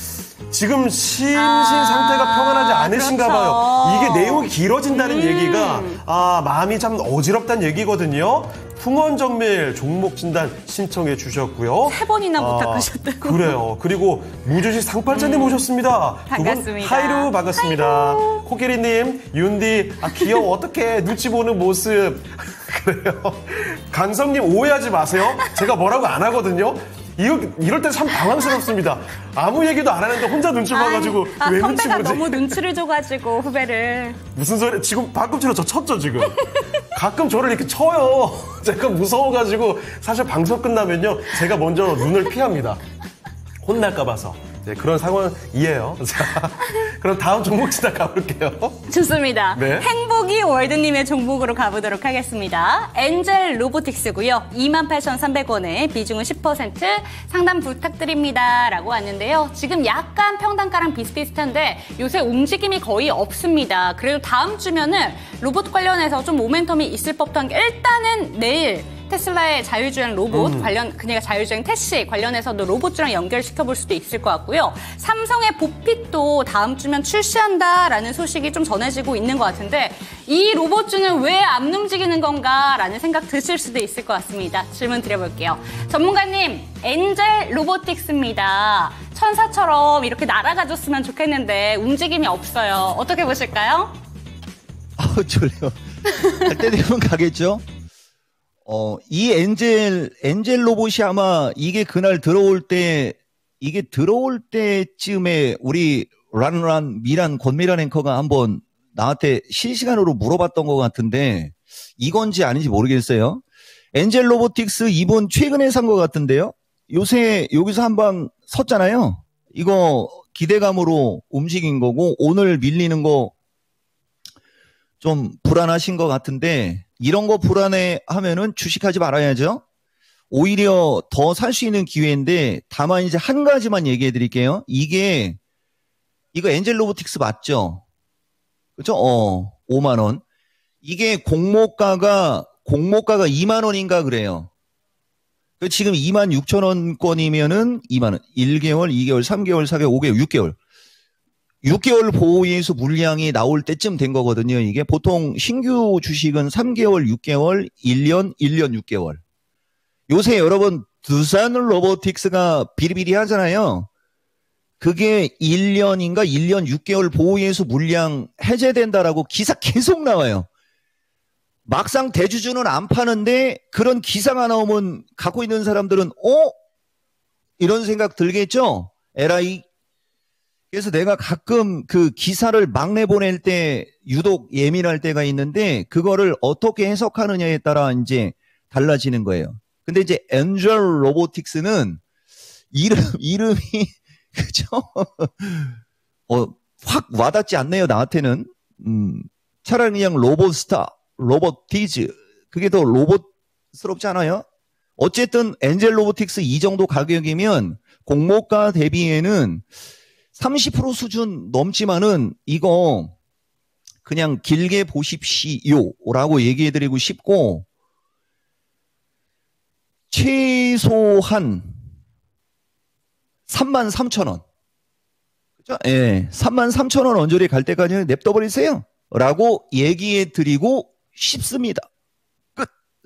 지금心상태가 평안하지 않으신가 그렇죠. 봐요. 이게 내용이 길어진다는 얘기가 마음이 참 어지럽다는 얘기거든요. 풍원정밀 종목 진단 신청해 주셨고요. 3번이나 부탁하셨다고. 그래요. 그리고 무주시 상팔자님 모셨습니다. 반갑습니다. 두 분 하이루 반갑습니다. 코끼리님, 윤디, 귀여워. 어떡해. 눈치 보는 모습. 그래요. 강성님 오해하지 마세요. 제가 뭐라고 안 하거든요. 이럴 때 참 당황스럽습니다. 아무 얘기도 안 하는데 혼자 눈치 봐가지고 왜 눈치 선배가 보지? 너무 눈치를 줘가지고 후배를. 무슨 소리? 지금 방금처럼 저 쳤죠 지금. 가끔 저를 이렇게 쳐요. 제가 무서워가지고 사실 방송 끝나면요 제가 먼저 눈을 피합니다. 혼날까 봐서. 네, 그런 상황이에요. 자, 그럼 다음 종목 진단 가볼게요. 좋습니다. 네. 행복이 월드님의 종목으로 가보도록 하겠습니다. 엔젤 로보틱스고요. 28,300원에 비중은 10% 상담 부탁드립니다. 라고 왔는데요. 지금 약간 평단가랑 비슷비슷한데 요새 움직임이 거의 없습니다. 그래도 다음 주면은 로봇 관련해서 좀 모멘텀이 있을 법한 게 일단은 내일 테슬라의 자율주행 로봇 그러니까 자율주행 태시 관련해서도 로봇주랑 연결시켜 볼 수도 있을 것 같고요. 삼성의 보핏도 다음 주면 출시한다라는 소식이 좀 전해지고 있는 것 같은데 이 로봇주는 왜 안 움직이는 건가라는 생각 드실 수도 있을 것 같습니다. 질문 드려볼게요. 전문가님, 엔젤 로보틱스입니다. 천사처럼 이렇게 날아가줬으면 좋겠는데 움직임이 없어요. 어떻게 보실까요? 졸려. 갈 때 되면 가겠죠? 이 엔젤 로봇이 아마 이게 그날 들어올 때쯤에 우리 미란 권미란 앵커가 한번 나한테 실시간으로 물어봤던 것 같은데 이건지 아닌지 모르겠어요. 엔젤 로보틱스 이번 최근에 산 것 같은데요. 요새 여기서 한방 섰잖아요. 이거 기대감으로 움직인 거고 오늘 밀리는 거 좀 불안하신 것 같은데 이런 거 불안해하면은 주식하지 말아야죠. 오히려 더 살 수 있는 기회인데 다만 이제 한 가지만 얘기해 드릴게요. 이거 엔젤 로보틱스 맞죠? 그렇죠? 5만 원. 이게 공모가가 2만 원인가 그래요. 지금 2만 6천 원권이면은 2만 원. 1개월, 2개월, 3개월, 4개월, 5개월, 6개월. 6개월 보호예수 물량이 나올 때쯤 된 거거든요. 이게 보통 신규 주식은 3개월, 6개월, 1년, 1년 6개월. 요새 여러분 두산 로보틱스가 비리비리 하잖아요. 그게 1년인가 1년 6개월 보호예수 물량 해제된다라고 기사 계속 나와요. 막상 대주주는 안 파는데 그런 기사가 나오면 갖고 있는 사람들은 이런 생각 들겠죠? 에라이. 그래서 내가 가끔 그 기사를 막 내보낼 때 유독 예민할 때가 있는데 그거를 어떻게 해석하느냐에 따라 이제 달라지는 거예요. 근데 이제 엔젤 로보틱스는 이름이 그죠? 확 와닿지 않네요, 나한테는. 차라리 그냥 로보티즈. 그게 더 로봇스럽지 않아요? 어쨌든 엔젤 로보틱스 이 정도 가격이면 공모가 대비에는 30% 수준 넘지만은 이거 그냥 길게 보십시오라고 얘기해드리고 싶고 최소한 33,000원. 그죠? 예. 33,000원 언저리 갈 때까지 냅둬버리세요. 라고 얘기해드리고 싶습니다. 끝.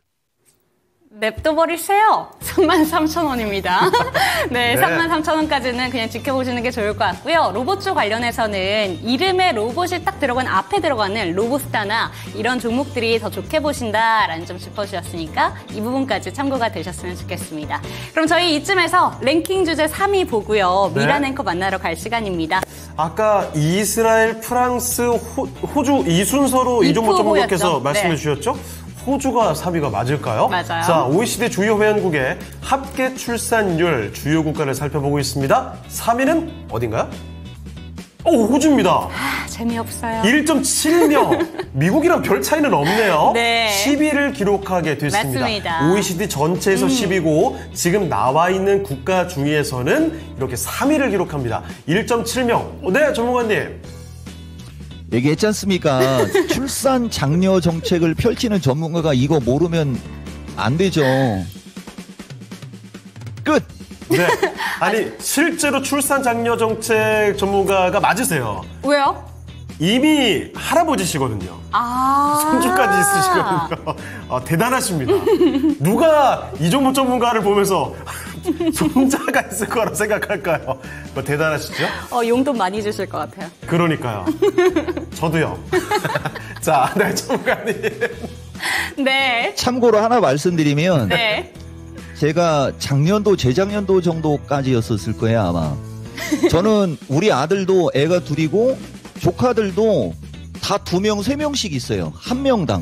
냅둬버리세요. 33,000원입니다. 네, 33,000원까지는 그냥 지켜보시는 게 좋을 것 같고요. 로봇주 관련해서는 이름에 로봇이 딱 들어간 앞에 들어가는 로보스타나 이런 종목들이 더 좋게 보신다라는 점 짚어주셨으니까 이 부분까지 참고가 되셨으면 좋겠습니다. 그럼 저희 이쯤에서 랭킹 주제 3위 보고요. 미란 앵커 만나러 갈 시간입니다. 아까 이스라엘, 프랑스, 호주 이 순서로 이 종목 접목해서 말씀해 주셨죠? 호주가 3위가 맞을까요? 맞아요. 자, OECD 주요 회원국의 합계 출산율 주요 국가를 살펴보고 있습니다. 3위는 어딘가요? 호주입니다. 재미없어요. 1.7명. 미국이랑 별 차이는 없네요. 네. 10위를 기록하게 됐습니다. 맞습니다. OECD 전체에서 10위고 지금 나와 있는 국가 중에서는 이렇게 3위를 기록합니다. 1.7명. 네, 전문가님. 얘기했지 않습니까? 출산 장려 정책을 펼치는 전문가가 이거 모르면 안 되죠. 끝! 네. 아니, 실제로 출산 장려 정책 전문가가 맞으세요. 왜요? 이미 할아버지시거든요. 손주까지 있으시거든요. 대단하십니다. 누가 이종무 전문가를 보면서 손자가 있을 거라 생각할까요? 대단하시죠? 용돈 많이 주실 것 같아요. 그러니까요. 저도요. 자, 네, 전문가님. 네. 참고로 하나 말씀드리면 네. 제가 작년도 재작년도 정도까지였었을 거예요 아마. 저는 우리 아들도 애가 둘이고 조카들도 다 2명, 3명씩 있어요. 한 명당.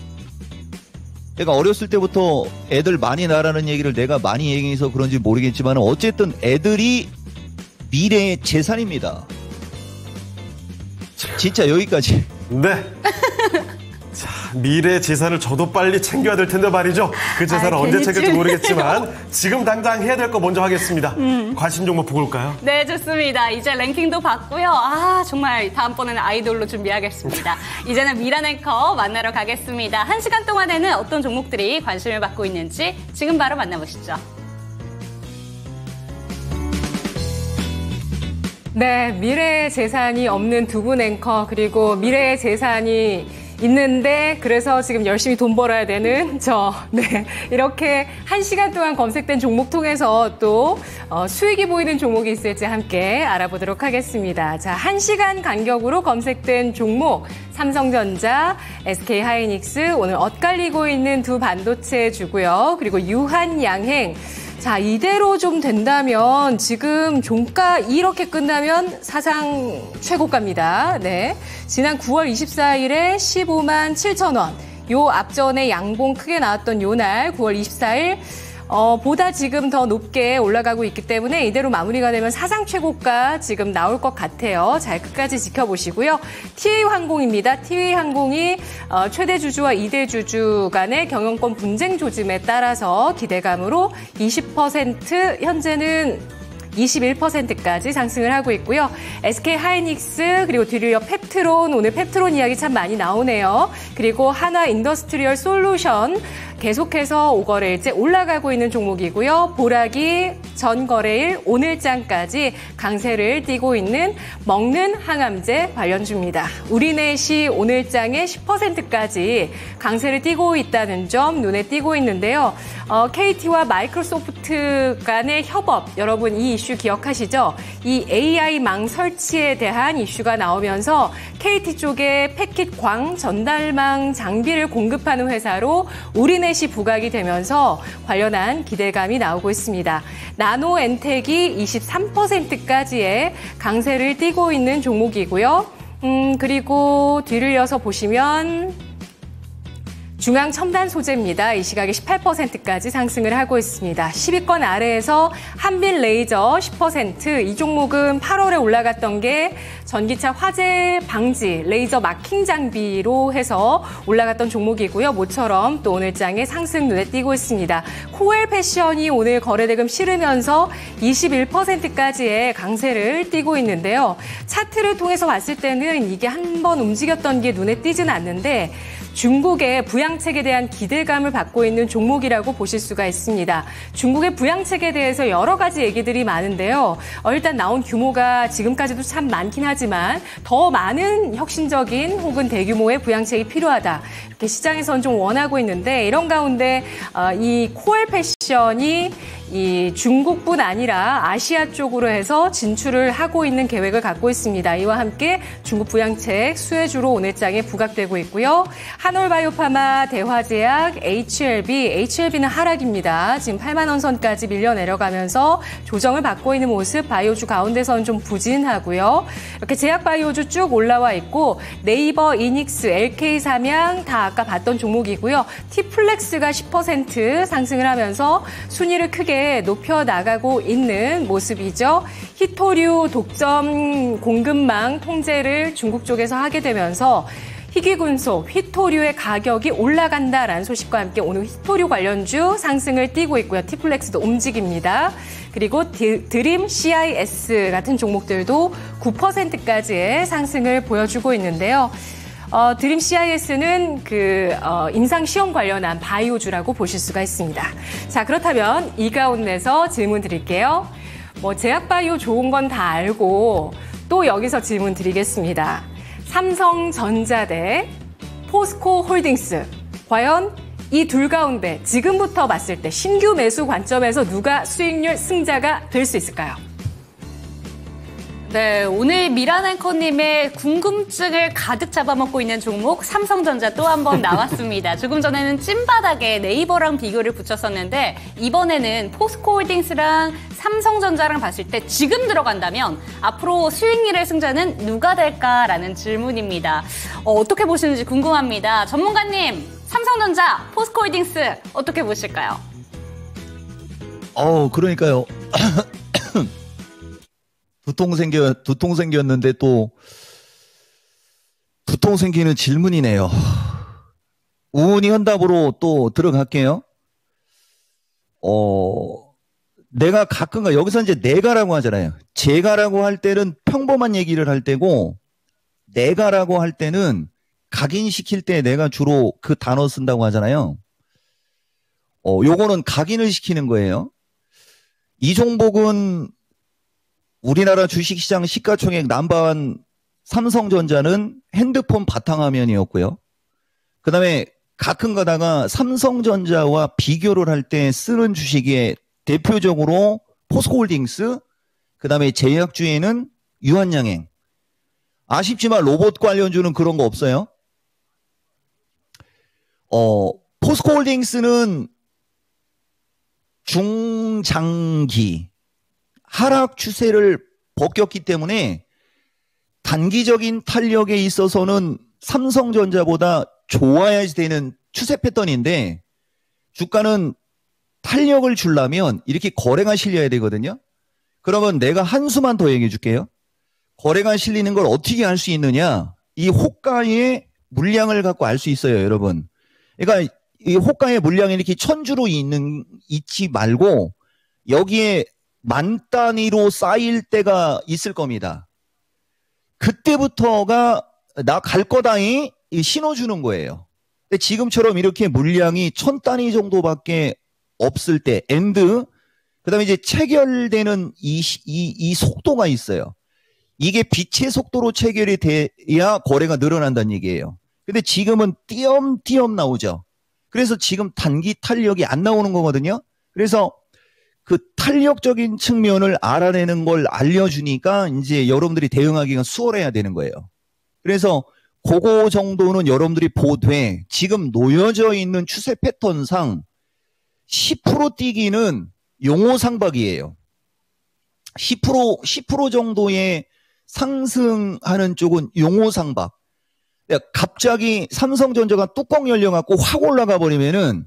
내가 어렸을 때부터 애들 많이 낳으라는 얘기를 내가 많이 얘기해서 그런지 모르겠지만 어쨌든 애들이 미래의 재산입니다. 진짜 여기까지. 네. 자, 미래 재산을 저도 빨리 챙겨야 될 텐데 말이죠. 그 재산을 언제 챙길지 모르겠지만 지금 당장 해야 될 거 먼저 하겠습니다. 관심 종목 보고 올까요? 네, 좋습니다. 이제 랭킹도 봤고요. 정말 다음번에는 아이돌로 준비하겠습니다. 이제는 미란 앵커 만나러 가겠습니다. 1시간 동안에는 어떤 종목들이 관심을 받고 있는지 지금 바로 만나보시죠. 네, 미래의 재산이 없는 두 분 앵커, 그리고 미래의 재산이 있는데 그래서 지금 열심히 돈 벌어야 되는 네, 이렇게 1시간 동안 검색된 종목 통해서 또 수익이 보이는 종목이 있을지 함께 알아보도록 하겠습니다. 자, 1시간 간격으로 검색된 종목 삼성전자, SK하이닉스, 오늘 엇갈리고 있는 두 반도체 주고요. 그리고 유한양행. 자, 이대로 좀 된다면 지금 종가 이렇게 끝나면 사상 최고가입니다. 네. 지난 9월 24일에 15만 7천 원. 요 앞전에 양봉 크게 나왔던 요 날 9월 24일 보다 지금 더 높게 올라가고 있기 때문에 이대로 마무리가 되면 사상 최고가 지금 나올 것 같아요. 잘 끝까지 지켜보시고요. TA항공입니다. TA항공이 최대 주주와 2대 주주 간의 경영권 분쟁 조짐에 따라서 기대감으로 20% 현재는 21%까지 상승을 하고 있고요. SK하이닉스 그리고 뒤를 이어 펩트론, 오늘 펩트론 이야기 참 많이 나오네요. 그리고 한화인더스트리얼 솔루션 계속해서 5거래일째 올라가고 있는 종목이고요. 보라기 전 거래일 오늘장까지 강세를 띠고 있는 먹는 항암제 관련주입니다. 우리넷이 오늘장에 10%까지 강세를 띠고 있다는 점 눈에 띄고 있는데요. KT와 마이크로소프트 간의 협업, 여러분 이 이슈 기억하시죠? 이 AI망 설치에 대한 이슈가 나오면서 KT 쪽에 패킷 광 전달망 장비를 공급하는 회사로 우리넷이 부각이 되면서 관련한 기대감이 나오고 있습니다. 나노엔텍이 23%까지의 강세를 띠고 있는 종목이고요. 그리고 뒤를 이어서 보시면 중앙첨단 소재입니다. 이 시각에 18%까지 상승을 하고 있습니다. 10위권 아래에서 한빌레이저 10%. 이 종목은 8월에 올라갔던 게 전기차 화재 방지 레이저 마킹 장비로 해서 올라갔던 종목이고요. 모처럼 또 오늘장에 상승 눈에 띄고 있습니다. 코엘 패션이 오늘 거래대금 실으면서 21%까지의 강세를 띄고 있는데요. 차트를 통해서 봤을 때는 이게 한번 움직였던 게 눈에 띄진 않는데 중국의 부양책에 대한 기대감을 받고 있는 종목이라고 보실 수가 있습니다. 중국의 부양책에 대해서 여러 가지 얘기들이 많은데요. 일단 나온 규모가 지금까지도 참 많긴 하지만 더 많은 혁신적인 혹은 대규모의 부양책이 필요하다. 이렇게 시장에서는 좀 원하고 있는데 이런 가운데 이 코엘 패션이 이 중국뿐 아니라 아시아 쪽으로 해서 진출을 하고 있는 계획을 갖고 있습니다. 이와 함께 중국 부양책 수혜주로 오늘장에 부각되고 있고요. 한올바이오파마, 대화제약, HLB는 하락입니다. 지금 8만 원 선까지 밀려 내려가면서 조정을 받고 있는 모습, 바이오주 가운데서는 좀 부진하고요. 이렇게 제약바이오주 쭉 올라와 있고 네이버, 이닉스, LK삼양 다 아까 봤던 종목이고요. T플렉스가 10% 상승을 하면서 순위를 크게 높여 나가고 있는 모습이죠. 히토류 독점 공급망 통제를 중국 쪽에서 하게 되면서 희귀군속, 히토류의 가격이 올라간다라는 소식과 함께 오늘 히토류 관련주 상승을 띠고 있고요. T플렉스도 움직입니다. 그리고 드림 CIS 같은 종목들도 9%까지의 상승을 보여주고 있는데요. 드림 CIS는 임상 시험 관련한 바이오주라고 보실 수가 있습니다. 자, 그렇다면 이 가운데서 질문 드릴게요. 뭐 제약바이오 좋은 건 다 알고 또 여기서 질문 드리겠습니다. 삼성전자 대 포스코홀딩스. 과연 이 둘 가운데 지금부터 봤을 때 신규 매수 관점에서 누가 수익률 승자가 될 수 있을까요? 네, 오늘 미란 앵커님의 궁금증을 가득 잡아먹고 있는 종목 삼성전자 또 한 번 나왔습니다. 조금 전에는 찐바닥에 네이버랑 비교를 붙였었는데 이번에는 포스코홀딩스랑 삼성전자랑 봤을 때 지금 들어간다면 앞으로 수익률의 승자는 누가 될까라는 질문입니다. 어떻게 보시는지 궁금합니다. 전문가님, 삼성전자, 포스코홀딩스 어떻게 보실까요? 그러니까요. 두통 생겼는데 또 두통 생기는 질문이네요. 우은이 현답으로 또 들어갈게요. 내가 가끔가 여기서 이제 내가라고 하잖아요. 제가라고 할 때는 평범한 얘기를 할 때고 내가라고 할 때는 각인시킬 때 내가 주로 그 단어 쓴다고 하잖아요. 요거는 각인을 시키는 거예요. 이 종목은 우리나라 주식시장 시가총액 넘버원 삼성전자는 핸드폰 바탕화면이었고요. 그 다음에 가끔 가다가 삼성전자와 비교를 할 때 쓰는 주식에 대표적으로 포스코홀딩스, 그 다음에 제약주에는 유한양행. 아쉽지만 로봇 관련주는 그런 거 없어요. 포스코홀딩스는 중장기 하락 추세를 벗겼기 때문에 단기적인 탄력에 있어서는 삼성전자보다 좋아야 되는 추세 패턴인데 주가는 탄력을 주려면 이렇게 거래가 실려야 되거든요. 그러면 내가 한 수만 더 얘기해 줄게요. 거래가 실리는 걸 어떻게 알 수 있느냐? 이 호가의 물량을 갖고 알 수 있어요, 여러분. 그러니까 이 호가의 물량이 이렇게 천주로 있지 말고 여기에 만 단위로 쌓일 때가 있을 겁니다. 그때부터가 나 갈 거다이 신호 주는 거예요. 근데 지금처럼 이렇게 물량이 1000단위 정도밖에 없을 때 그다음에 이제 체결되는 이 속도가 있어요. 이게 빛의 속도로 체결이 돼야 거래가 늘어난다는 얘기예요. 근데 지금은 띄엄띄엄 나오죠. 그래서 지금 단기 탄력이 안 나오는 거거든요. 그래서 그 탄력적인 측면을 알아내는 걸 알려주니까 이제 여러분들이 대응하기가 수월해야 되는 거예요. 그래서 그거 정도는 여러분들이 보되 지금 놓여져 있는 추세 패턴상 10% 뛰기는 용호상박이에요. 10% 정도의 상승하는 쪽은 용호상박. 갑자기 삼성전자가 뚜껑 열려갖고 확 올라가 버리면은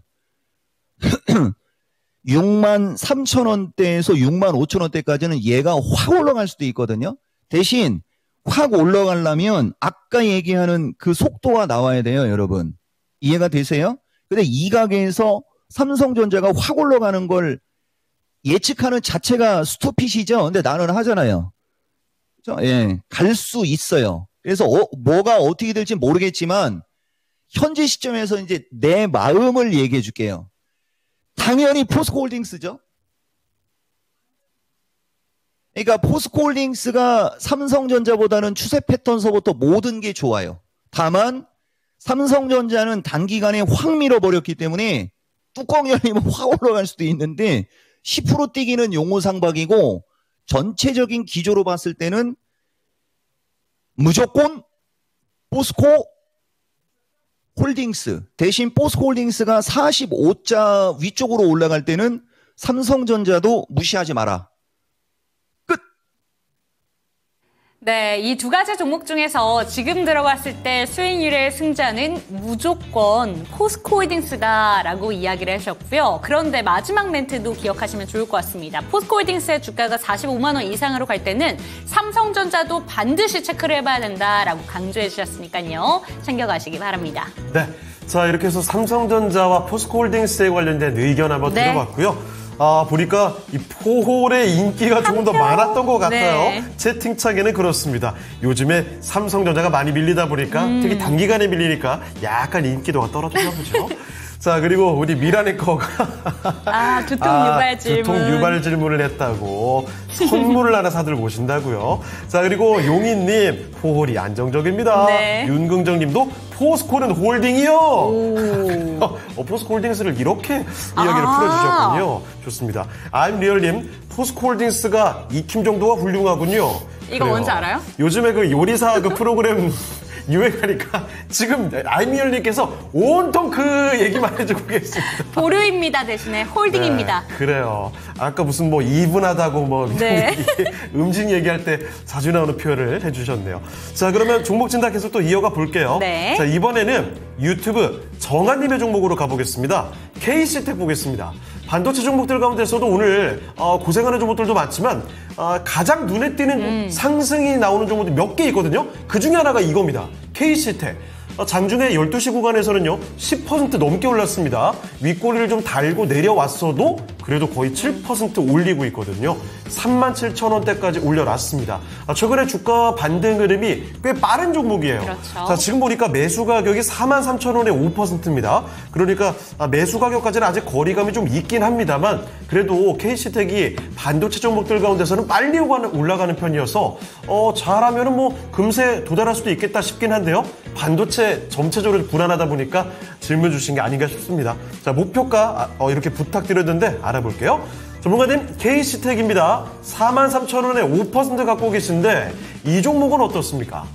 63,000원대에서 65,000원대까지는 얘가 확 올라갈 수도 있거든요. 대신 확 올라가려면 아까 얘기하는 그 속도가 나와야 돼요, 여러분. 이해가 되세요? 근데 이 가게에서 삼성전자가 확 올라가는 걸 예측하는 자체가 스토핏이죠. 근데 나는 하잖아요. 예, 갈 수 있어요. 그래서 뭐가 어떻게 될지 모르겠지만 현재 시점에서 이제 내 마음을 얘기해 줄게요. 당연히 포스코홀딩스죠. 그러니까 포스코홀딩스가 삼성전자보다는 추세 패턴서부터 모든 게 좋아요. 다만 삼성전자는 단기간에 확 밀어버렸기 때문에 뚜껑 열리면 확 올라갈 수도 있는데 10% 뛰기는 용호상박이고 전체적인 기조로 봤을 때는 무조건 포스코 홀딩스 대신 포스코홀딩스가 45자 위쪽으로 올라갈 때는 삼성전자도 무시하지 마라. 끝. 네, 이 두 가지 종목 중에서 지금 들어갔을 때 수익률의 승자는 무조건 포스코홀딩스다라고 이야기를 하셨고요. 그런데 마지막 멘트도 기억하시면 좋을 것 같습니다. 포스코홀딩스의 주가가 45만 원 이상으로 갈 때는 삼성전자도 반드시 체크를 해봐야 된다라고 강조해 주셨으니까요. 챙겨가시기 바랍니다. 네, 자 이렇게 해서 삼성전자와 포스코홀딩스에 관련된 의견 한번 들어봤고요. 보니까 이 포홀의 인기가 조금 더 많았던 것 같아요. 네. 채팅창에는 그렇습니다. 요즘에 삼성전자가 많이 밀리다 보니까 특히 단기간에 밀리니까 약간 인기도가 떨어졌나 보죠. 자, 그리고 우리 미라네커가 두통 유발 질문. 두통 유발 질문을 했다고 선물을 하나 사들고 오신다고요. 자, 그리고 용인님 포홀이 안정적입니다. 네. 윤긍정님도 포스코는 홀딩이요. 포스코홀딩스를 이렇게 이야기를 풀어주셨군요. 좋습니다. I'm 리얼님 포스코홀딩스가 익힘 정도가 훌륭하군요. 이거 그래요. 뭔지 알아요? 요즘에 그 요리사 그 프로그램 유행하니까 지금 아이미얼님께서 온통 그 얘기만 해주고 계십니다. 보류입니다 대신에 홀딩입니다. 네, 그래요. 아까 무슨 뭐 이분하다고 뭐 네. 음식 얘기할 때 자주 나오는 표현을 해주셨네요. 자, 그러면 종목 진단 계속 또 이어가 볼게요. 네. 자, 이번에는 유튜브 정한님의 종목으로 가보겠습니다. KC텍 보겠습니다. 반도체 종목들 가운데서도 오늘 고생하는 종목들도 많지만 가장 눈에 띄는 상승이 나오는 종목들이 몇 개 있거든요. 그 중에 하나가 이겁니다. KC텍. 장중에 12시 구간에서는요 10% 넘게 올랐습니다. 윗꼬리를 좀 달고 내려왔어도 그래도 거의 7% 올리고 있거든요. 37,000원대까지 올려놨습니다. 최근에 주가 반등 흐름이 꽤 빠른 종목이에요. 그렇죠. 자, 지금 보니까 매수 가격이 43,000원에 5%입니다. 그러니까 매수 가격까지는 아직 거리감이 좀 있긴 합니다만 그래도 KC텍이 반도체 종목들 가운데서는 빨리 올라가는 편이어서 잘하면은 뭐 금세 도달할 수도 있겠다 싶긴 한데요. 반도체 전체적으로 불안하다 보니까 질문 주신 게 아닌가 싶습니다. 자, 목표가 이렇게 부탁드렸는데 알아볼게요. 전문가님, KC텍입니다. 43,000원에 5% 갖고 계신데 이 종목은 어떻습니까?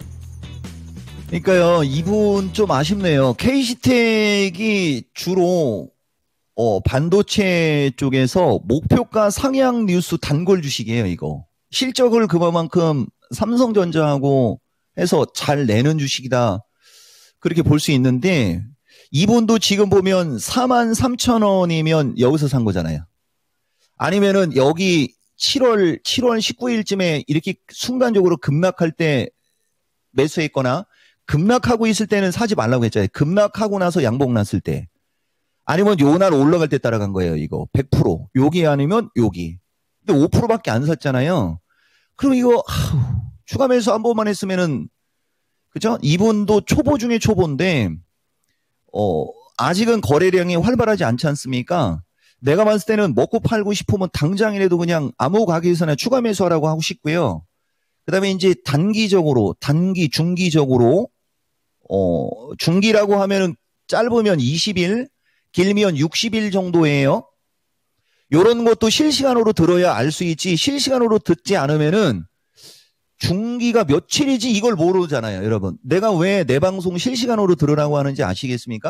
그러니까요, 이분 좀 아쉽네요. KC텍이 주로 반도체 쪽에서 목표가 상향 뉴스 단골 주식이에요, 이거. 실적을 그만큼 삼성전자하고 해서 잘 내는 주식이다. 그렇게 볼 수 있는데 이분도 지금 보면 43,000원이면 여기서 산 거잖아요. 아니면은 여기 7월 19일쯤에 이렇게 순간적으로 급락할 때 매수했거나 급락하고 있을 때는 사지 말라고 했잖아요. 급락하고 나서 양봉 났을 때. 아니면 요 날 올라갈 때 따라간 거예요, 이거. 100%. 여기 아니면 여기. 근데 5%밖에 안 샀잖아요. 그럼 이거 추가 매수 한 번만 했으면은 그죠? 이분도 초보 중에 초보인데 아직은 거래량이 활발하지 않지 않습니까? 내가 봤을 때는 먹고 팔고 싶으면 당장이라도 그냥 아무 가게에서나 추가 매수하라고 하고 싶고요. 그다음에 이제 중기적으로 중기라고 하면은 짧으면 20일, 길면 60일 정도예요. 요런 것도 실시간으로 들어야 알 수 있지 실시간으로 듣지 않으면은 중기가 며칠이지 이걸 모르잖아요, 여러분. 내가 왜 내 방송 실시간으로 들으라고 하는지 아시겠습니까?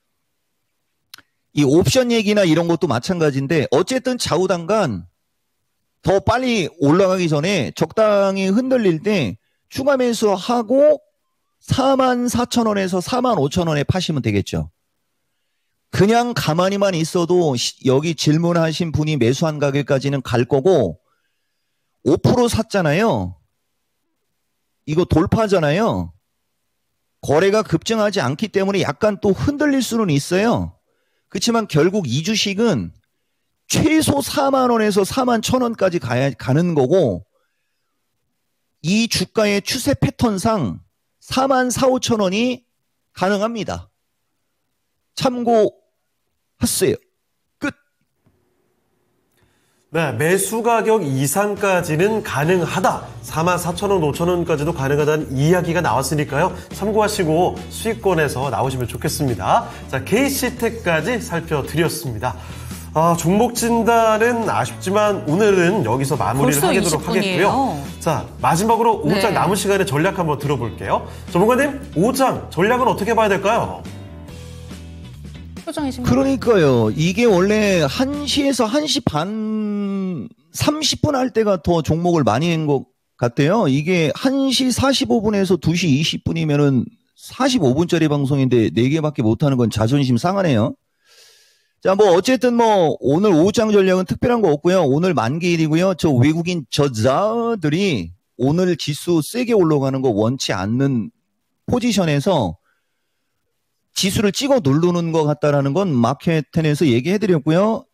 이 옵션 얘기나 이런 것도 마찬가지인데 어쨌든 좌우당간 더 빨리 올라가기 전에 적당히 흔들릴 때 추가 매수하고 44,000원에서 45,000원에 파시면 되겠죠. 그냥 가만히만 있어도 여기 질문하신 분이 매수한 가격까지는 갈 거고 5% 샀잖아요. 이거 돌파잖아요. 거래가 급증하지 않기 때문에 약간 또 흔들릴 수는 있어요. 그렇지만 결국 이 주식은 최소 4만 원에서 4만 1,000원까지 가는 거고 이 주가의 추세 패턴상 4만 4, 5천 원이 가능합니다. 참고하세요. 끝. 네, 매수 가격 이상까지는 가능하다. 44,000원, 5,000원까지도 가능하다는 이야기가 나왔으니까요. 참고하시고 수익권에서 나오시면 좋겠습니다. 자, KC텍까지 살펴드렸습니다. 종목 진단은 아쉽지만 오늘은 여기서 마무리를 하도록 하겠고요. 자, 마지막으로 5장 남은 시간에 전략 한번 들어볼게요. 전문가님, 5장 전략은 어떻게 봐야 될까요? 그러니까요. 이게 원래 1시에서 1시 반 30분 할 때가 더 종목을 많이 한 것 같아요. 이게 1시 45분에서 2시 20분이면은 45분짜리 방송인데 4개밖에 못하는 건 자존심 상하네요. 자, 뭐 어쨌든 뭐 오늘 5장 전략은 특별한 거 없고요. 오늘 만기일이고요. 저 외국인 저자들이 오늘 지수 세게 올라가는 거 원치 않는 포지션에서 지수를 찍어 누르는 것 같다라는 건 마켓10에서 얘기해드렸고요.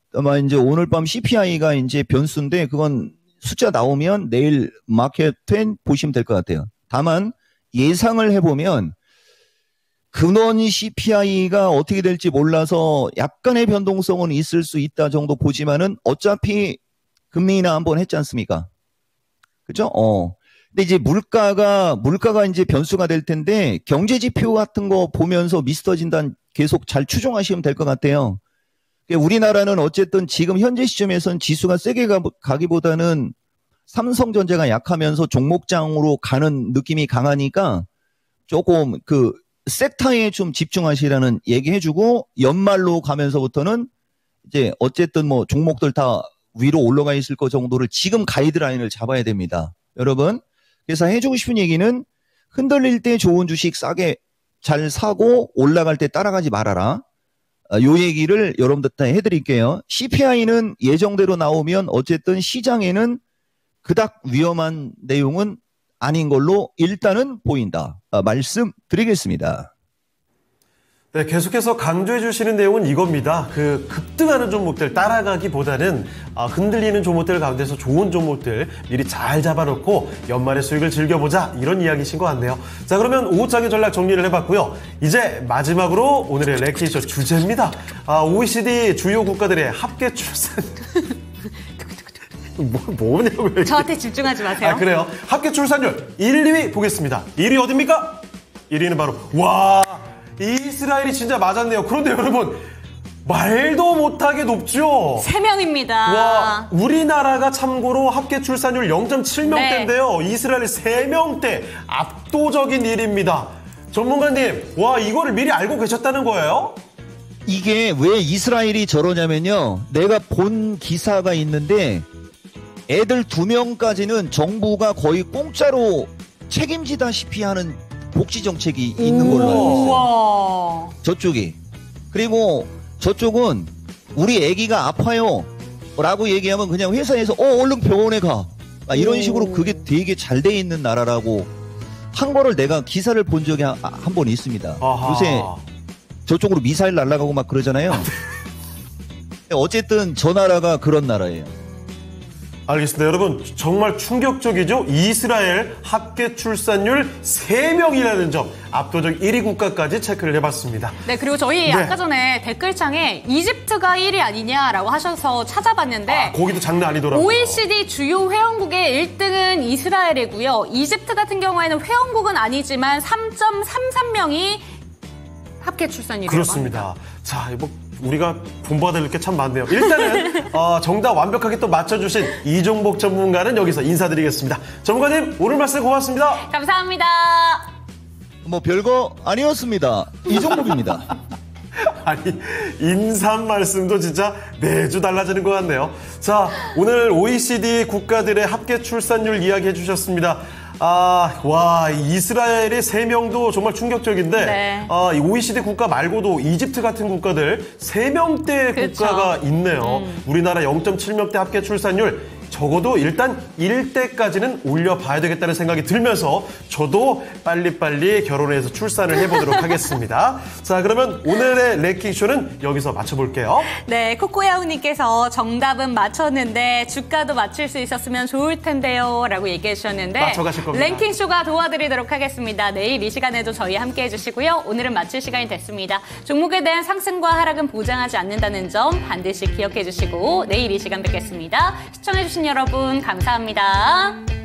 아마 이제 오늘 밤 CPI가 이제 변수인데 그건 숫자 나오면 내일 마켓10 보시면 될 것 같아요. 다만 예상을 해보면 근원 CPI가 어떻게 될지 몰라서 약간의 변동성은 있을 수 있다 정도 보지만은 어차피 금리 인하 한번 했지 않습니까? 그죠? 근데 이제 물가가 이제 변수가 될 텐데 경제 지표 같은 거 보면서 미스터 진단 계속 잘 추종하시면 될 것 같아요. 우리나라는 어쨌든 지금 현재 시점에선 지수가 세게 가기보다는 삼성전자가 약하면서 종목장으로 가는 느낌이 강하니까 조금 그 섹터에 좀 집중하시라는 얘기 해주고 연말로 가면서부터는 이제 어쨌든 뭐 종목들 다 위로 올라가 있을 거 정도를 지금 가이드라인을 잡아야 됩니다. 여러분. 그래서 해주고 싶은 얘기는 흔들릴 때 좋은 주식 싸게 잘 사고 올라갈 때 따라가지 말아라. 요 얘기를 여러분들한테 해드릴게요. CPI는 예정대로 나오면 어쨌든 시장에는 그닥 위험한 내용은 아닌 걸로 일단은 보인다. 말씀드리겠습니다. 네, 계속해서 강조해 주시는 내용은 이겁니다. 그 급등하는 종목들 따라가기보다는 흔들리는 종목들 가운데서 좋은 종목들 미리 잘 잡아놓고 연말에 수익을 즐겨보자 이런 이야기신 것 같네요. 자, 그러면 오후장의 전략 정리를 해봤고요. 이제 마지막으로 오늘의 레키쇼 주제입니다. OECD 주요 국가들의 합계 출산 뭐냐고요? 저한테 집중하지 마세요. 그래요. 합계 출산율 1, 2위 보겠습니다. 1위 어딥니까? 1위는 바로 이스라엘이 진짜 맞았네요. 그런데 여러분 말도 못하게 높죠? 3명입니다. 와, 우리나라가 참고로 합계 출산율 0.7명대인데요. 네. 이스라엘 3명대 압도적인 일입니다. 전문가님, 와 이거를 미리 알고 계셨다는 거예요? 이게 왜 이스라엘이 저러냐면요. 내가 본 기사가 있는데 애들 2명까지는 정부가 거의 공짜로 책임지다시피 하는 복지 정책이 있는 걸로 알고 있어요. 우와. 저쪽이. 그리고 저쪽은 우리 애기가 아파요 라고 얘기하면 그냥 회사에서 얼른 병원에 가. 이런 식으로 그게 되게 잘 돼 있는 나라라고 한 거를 내가 기사를 본 적이 한 번 있습니다. 아하. 요새 저쪽으로 미사일 날아가고 막 그러잖아요. 어쨌든 저 나라가 그런 나라예요. 알겠습니다. 여러분 정말 충격적이죠? 이스라엘 합계 출산율 3명이라는 점 압도적 1위 국가까지 체크를 해봤습니다. 네, 그리고 저희 아까 전에 댓글창에 이집트가 1위 아니냐라고 하셔서 찾아봤는데 거기도 장난 아니더라고요. OECD 주요 회원국의 1등은 이스라엘이고요. 이집트 같은 경우에는 회원국은 아니지만 3.33명이 합계 출산율이라고 그렇습니다. 합니다. 자, 우리가 본받을 게 참 많네요. 일단은 정답 완벽하게 또 맞춰주신 이종복 전문가는 여기서 인사드리겠습니다. 전문가님 오늘 말씀 고맙습니다. 감사합니다. 뭐 별거 아니었습니다. 이종복입니다. 아니 인삼 말씀도 진짜 매주 달라지는 것 같네요. 자, 오늘 OECD 국가들의 합계 출산율 이야기해 주셨습니다. 와, 이스라엘의 3명도 정말 충격적인데, 네. 이 OECD 국가 말고도 이집트 같은 국가들 3명대 그렇죠. 국가가 있네요. 우리나라 0.7명대 합계 출산율 적어도 일단 1대까지는 올려봐야 되겠다는 생각이 들면서 저도 빨리빨리 결혼해서 출산을 해보도록 하겠습니다. 자, 그러면 오늘의 랭킹쇼는 여기서 맞춰볼게요. 네, 코코야우님께서 정답은 맞췄는데 주가도 맞출 수 있었으면 좋을 텐데요 라고 얘기해 주셨는데 맞춰가실 겁니다. 랭킹쇼가 도와드리도록 하겠습니다. 내일 이 시간에도 저희 함께 해주시고요. 오늘은 마칠 시간이 됐습니다. 종목에 대한 상승과 하락은 보장하지 않는다는 점 반드시 기억해 주시고 내일 이 시간 뵙겠습니다. 시청해 주신 여러분 감사합니다.